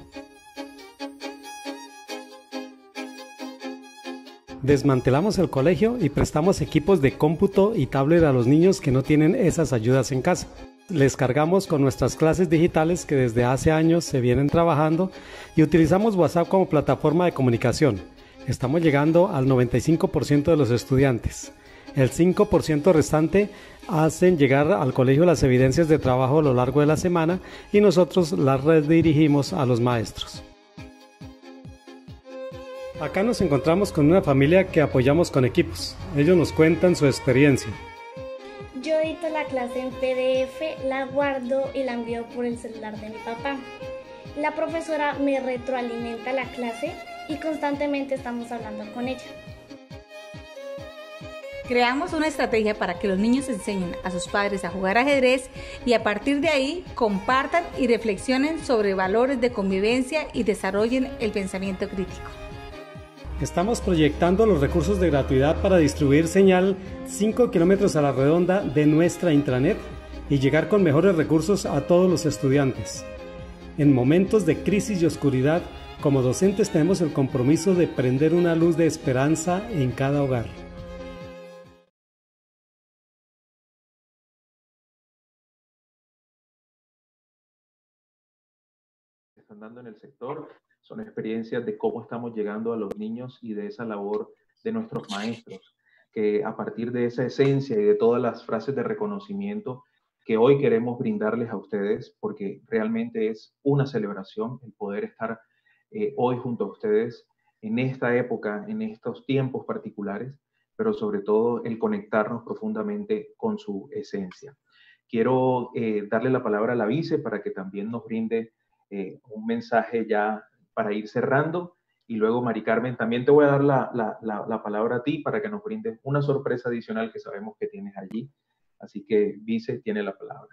Desmantelamos el colegio y prestamos equipos de cómputo y tablet a los niños que no tienen esas ayudas en casa. Les cargamos con nuestras clases digitales que desde hace años se vienen trabajando y utilizamos WhatsApp como plataforma de comunicación. Estamos llegando al noventa y cinco por ciento de los estudiantes. El cinco por ciento restante hacen llegar al colegio las evidencias de trabajo a lo largo de la semana y nosotros las redirigimos a los maestros. Acá nos encontramos con una familia que apoyamos con equipos. Ellos nos cuentan su experiencia. Yo edito la clase en P D F, la guardo y la envío por el celular de mi papá. La profesora me retroalimenta la clase y constantemente estamos hablando con ella. Creamos una estrategia para que los niños enseñen a sus padres a jugar ajedrez y a partir de ahí compartan y reflexionen sobre valores de convivencia y desarrollen el pensamiento crítico. Estamos proyectando los recursos de gratuidad para distribuir señal cinco kilómetros a la redonda de nuestra intranet y llegar con mejores recursos a todos los estudiantes. En momentos de crisis y oscuridad, como docentes tenemos el compromiso de prender una luz de esperanza en cada hogar. Están dando en el sector. Son experiencias de cómo estamos llegando a los niños y de esa labor de nuestros maestros, que a partir de esa esencia y de todas las frases de reconocimiento que hoy queremos brindarles a ustedes, porque realmente es una celebración el poder estar eh, hoy junto a ustedes en esta época, en estos tiempos particulares, pero sobre todo el conectarnos profundamente con su esencia. Quiero eh, darle la palabra a la vice para que también nos brinde eh, un mensaje ya para ir cerrando, y luego Mari Carmen, también te voy a dar la, la, la, la palabra a ti para que nos brindes una sorpresa adicional que sabemos que tienes allí. Así que, Vice, tiene la palabra.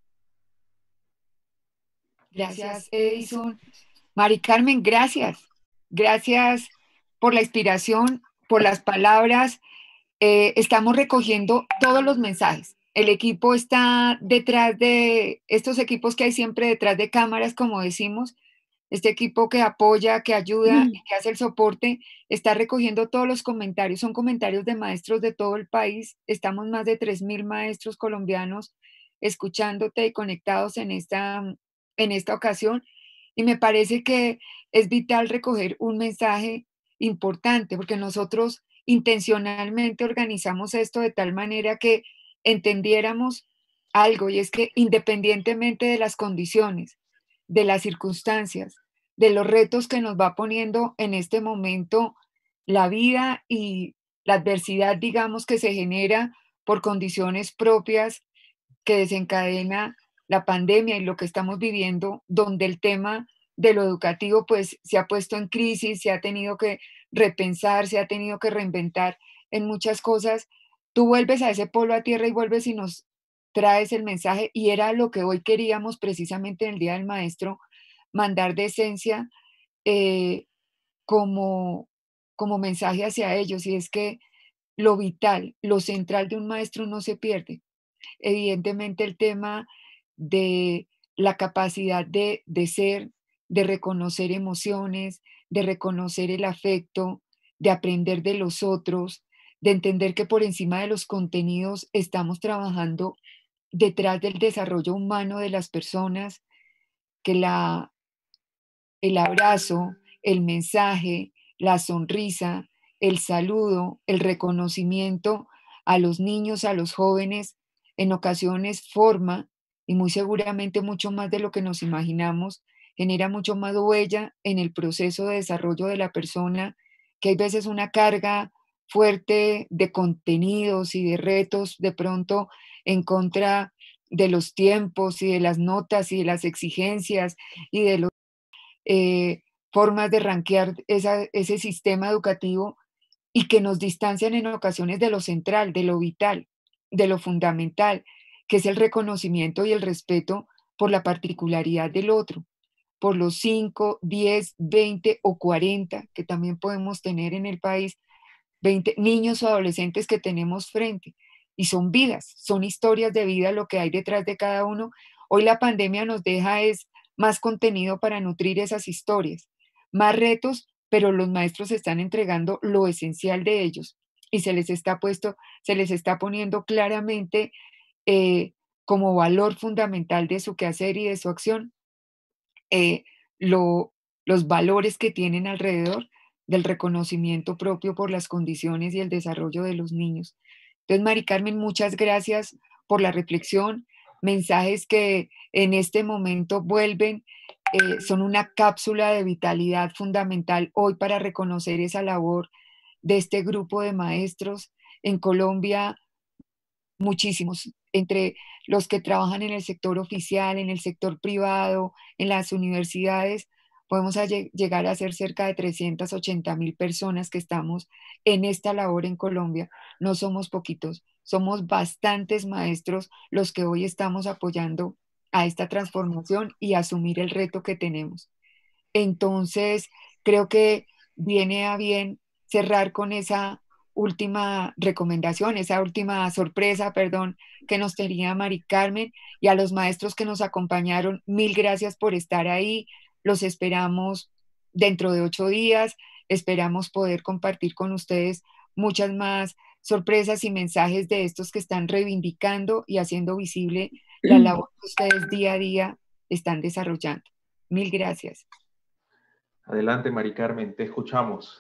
Gracias, Edison. Mari Carmen, gracias. Gracias por la inspiración, por las palabras. Eh, estamos recogiendo todos los mensajes. El equipo está detrás de estos equipos que hay siempre detrás de cámaras, como decimos. Este equipo que apoya, que ayuda, mm. y que hace el soporte, está recogiendo todos los comentarios. Son comentarios de maestros de todo el país. Estamos más de tres mil maestros colombianos escuchándote y conectados en esta, en esta ocasión. Y me parece que es vital recoger un mensaje importante, porque nosotros intencionalmente organizamos esto de tal manera que entendiéramos algo, y es que independientemente de las condiciones, de las circunstancias, de los retos que nos va poniendo en este momento la vida y la adversidad, digamos, que se genera por condiciones propias que desencadena la pandemia y lo que estamos viviendo, donde el tema de lo educativo pues se ha puesto en crisis, se ha tenido que repensar, se ha tenido que reinventar en muchas cosas. Tú vuelves a ese polo a tierra y vuelves y nos traes el mensaje, y era lo que hoy queríamos precisamente en el Día del Maestro, mandar de esencia eh, como, como mensaje hacia ellos, y es que lo vital, lo central de un maestro no se pierde. Evidentemente el tema de la capacidad de, de ser, de reconocer emociones, de reconocer el afecto, de aprender de los otros, de entender que por encima de los contenidos estamos trabajando detrás del desarrollo humano de las personas, que la, el abrazo, el mensaje, la sonrisa, el saludo, el reconocimiento a los niños, a los jóvenes, en ocasiones forma, y muy seguramente mucho más de lo que nos imaginamos, genera mucho más huella en el proceso de desarrollo de la persona, que hay veces una carga fuerte de contenidos y de retos de pronto en contra de los tiempos y de las notas y de las exigencias y de las eh, formas de rankear esa, ese sistema educativo, y que nos distancian en ocasiones de lo central, de lo vital, de lo fundamental, que es el reconocimiento y el respeto por la particularidad del otro, por los cinco, diez, veinte o cuarenta que también podemos tener en el país, veinte niños o adolescentes que tenemos frente. Y son vidas, son historias de vida lo que hay detrás de cada uno. Hoy la pandemia nos deja es más contenido para nutrir esas historias, más retos, pero los maestros están entregando lo esencial de ellos y se les está puesto, se les está poniendo claramente eh, como valor fundamental de su quehacer y de su acción, eh, lo, los valores que tienen alrededor del reconocimiento propio por las condiciones y el desarrollo de los niños. Entonces, Mari Carmen, muchas gracias por la reflexión, mensajes que en este momento vuelven, eh, son una cápsula de vitalidad fundamental hoy para reconocer esa labor de este grupo de maestros. En Colombia, muchísimos, entre los que trabajan en el sector oficial, en el sector privado, en las universidades, podemos a llegar a ser cerca de trescientas ochenta mil personas que estamos en esta labor en Colombia. No somos poquitos, somos bastantes maestros los que hoy estamos apoyando a esta transformación y a asumir el reto que tenemos. Entonces, creo que viene a bien cerrar con esa última recomendación, esa última sorpresa, perdón, que nos tenía Mari Carmen, y a los maestros que nos acompañaron, mil gracias por estar ahí. Los esperamos dentro de ocho días. Esperamos poder compartir con ustedes muchas más sorpresas y mensajes de estos que están reivindicando y haciendo visible la labor que ustedes día a día están desarrollando. Mil gracias. Adelante, Mari Carmen, te escuchamos.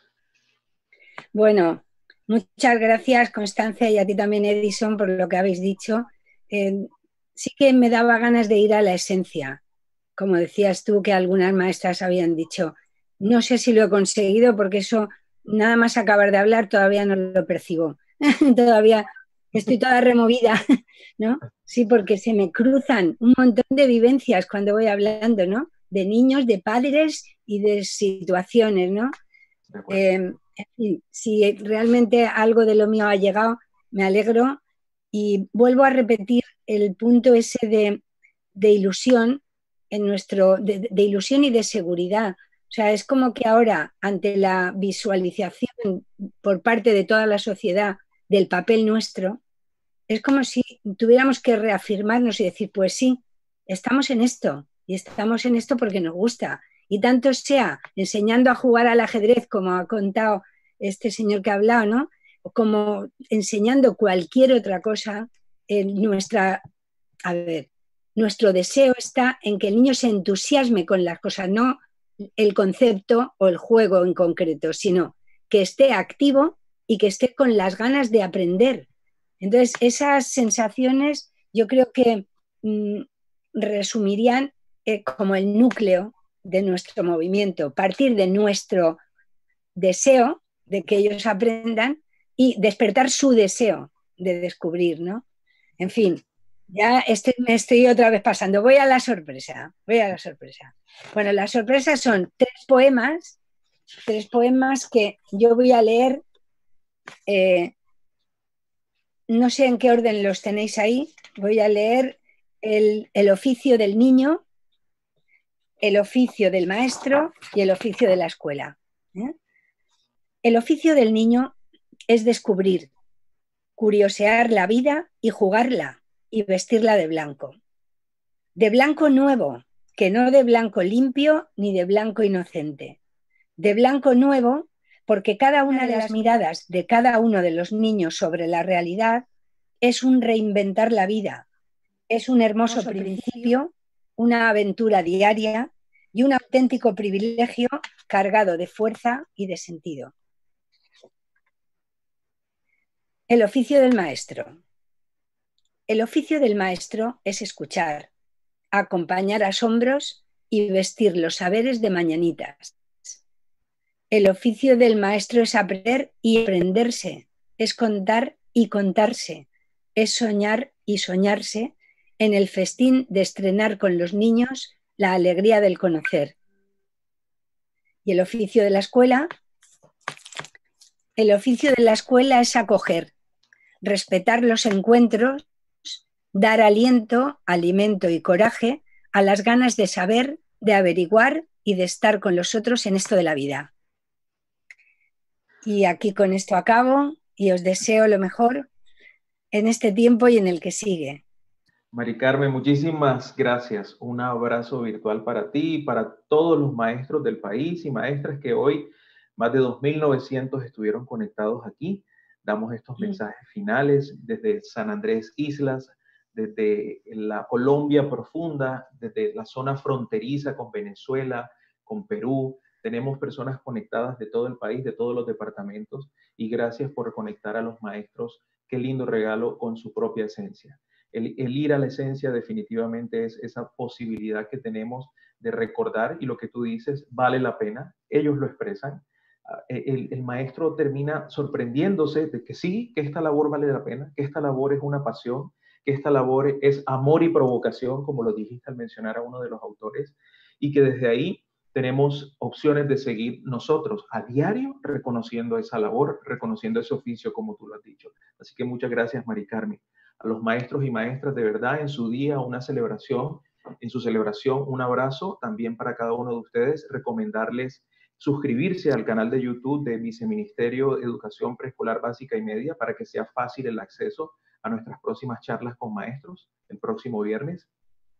Bueno, muchas gracias, Constancia, y a ti también, Edison, por lo que habéis dicho. Eh, sí que me daba ganas de ir a la esencia. Como decías tú, que algunas maestras habían dicho, no sé si lo he conseguido porque eso, nada más acabar de hablar, todavía no lo percibo. Todavía estoy toda removida, ¿no? Sí, porque se me cruzan un montón de vivencias cuando voy hablando, ¿no? De niños, de padres y de situaciones, ¿no? Eh, en fin, si realmente algo de lo mío ha llegado, me alegro, y vuelvo a repetir el punto ese de, de ilusión en nuestro, de, de ilusión y de seguridad. O sea, es como que ahora, ante la visualización por parte de toda la sociedad del papel nuestro, es como si tuviéramos que reafirmarnos y decir, pues sí, estamos en esto, y estamos en esto porque nos gusta. Y tanto sea enseñando a jugar al ajedrez, como ha contado este señor que ha hablado, ¿no? Como enseñando cualquier otra cosa, en nuestra, a ver, nuestro deseo está en que el niño se entusiasme con las cosas, no el concepto o el juego en concreto, sino que esté activo y que esté con las ganas de aprender. Entonces, esas sensaciones yo creo que mmm, resumirían eh, como el núcleo de nuestro movimiento, partir de nuestro deseo de que ellos aprendan y despertar su deseo de descubrir, ¿no? En fin, ya estoy, me estoy otra vez pasando. Voy a la sorpresa, voy a la sorpresa. Bueno, las sorpresas son tres poemas, tres poemas que yo voy a leer, eh, no sé en qué orden los tenéis ahí, voy a leer el, el oficio del niño, el oficio del maestro y el oficio de la escuela. ¿eh? El oficio del niño es descubrir, curiosear la vida y jugarla y vestirla de blanco. De blanco nuevo, que no de blanco limpio ni de blanco inocente, de blanco nuevo, porque cada una de las miradas de cada uno de los niños sobre la realidad es un reinventar la vida, es un hermoso principio, una aventura diaria y un auténtico privilegio cargado de fuerza y de sentido. El oficio del maestro. El oficio del maestro es escuchar, acompañar asombros y vestir los saberes de mañanitas. El oficio del maestro es aprender y aprenderse, es contar y contarse, es soñar y soñarse en el festín de estrenar con los niños la alegría del conocer. Y el oficio de la escuela, el oficio de la escuela es acoger, respetar los encuentros, dar aliento, alimento y coraje a las ganas de saber, de averiguar y de estar con los otros en esto de la vida. Y aquí con esto acabo y os deseo lo mejor en este tiempo y en el que sigue. Mari Carmen, muchísimas gracias. Un abrazo virtual para ti y para todos los maestros del país y maestras que hoy, más de dos mil novecientos, estuvieron conectados aquí. Damos estos mensajes finales desde San Andrés Islas, desde la Colombia profunda, desde la zona fronteriza con Venezuela, con Perú. Tenemos personas conectadas de todo el país, de todos los departamentos, y gracias por conectar a los maestros. Qué lindo regalo con su propia esencia. El, el ir a la esencia definitivamente es esa posibilidad que tenemos de recordar, y lo que tú dices vale la pena. Ellos lo expresan. El, el maestro termina sorprendiéndose de que sí, que esta labor vale la pena, que esta labor es una pasión, que esta labor es amor y provocación, como lo dijiste al mencionar a uno de los autores, y que desde ahí tenemos opciones de seguir nosotros a diario reconociendo esa labor, reconociendo ese oficio, como tú lo has dicho. Así que muchas gracias, Mari Carmen. A los maestros y maestras, de verdad, en su día una celebración, en su celebración un abrazo también para cada uno de ustedes, recomendarles suscribirse al canal de YouTube de Viceministerio de Educación Preescolar Básica y Media para que sea fácil el acceso a nuestras próximas charlas con maestros el próximo viernes.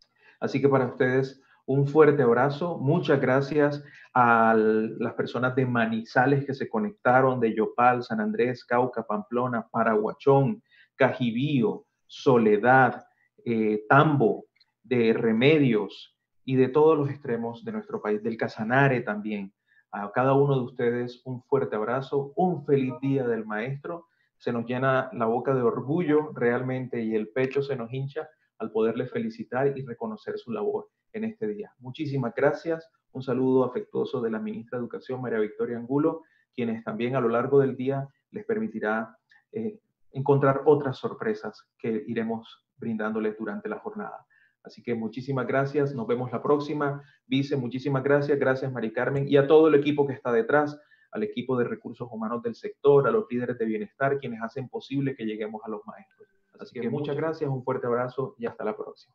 Así que para ustedes un fuerte abrazo. Muchas gracias a las personas de Manizales que se conectaron, de Yopal, San Andrés, Cauca, Pamplona, Paraguachón, Cajibío, Soledad, eh, Tambo, de Remedios y de todos los extremos de nuestro país, del Casanare también. A cada uno de ustedes un fuerte abrazo, un feliz día del maestro. Se nos llena la boca de orgullo realmente y el pecho se nos hincha al poderle felicitar y reconocer su labor en este día. Muchísimas gracias. Un saludo afectuoso de la ministra de Educación, María Victoria Angulo, quienes también a lo largo del día les permitirá eh, encontrar otras sorpresas que iremos brindándoles durante la jornada. Así que muchísimas gracias, nos vemos la próxima. Vice, muchísimas gracias, gracias Mari Carmen, y a todo el equipo que está detrás, al equipo de recursos humanos del sector, a los líderes de bienestar, quienes hacen posible que lleguemos a los maestros. Así que muchas gracias, un fuerte abrazo y hasta la próxima.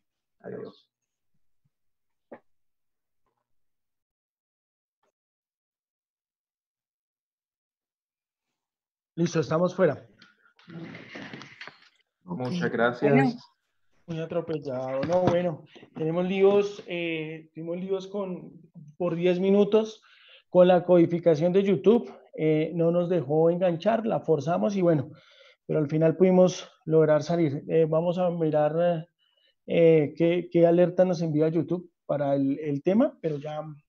Adiós. Listo, estamos fuera. Muchas gracias. Muy atropellado. No, bueno, tenemos líos, eh, tenemos líos con, por diez minutos con la codificación de YouTube. Eh, no nos dejó enganchar, la forzamos y bueno, pero al final pudimos lograr salir. Eh, vamos a mirar eh, qué, qué alerta nos envía YouTube para el, el tema, pero ya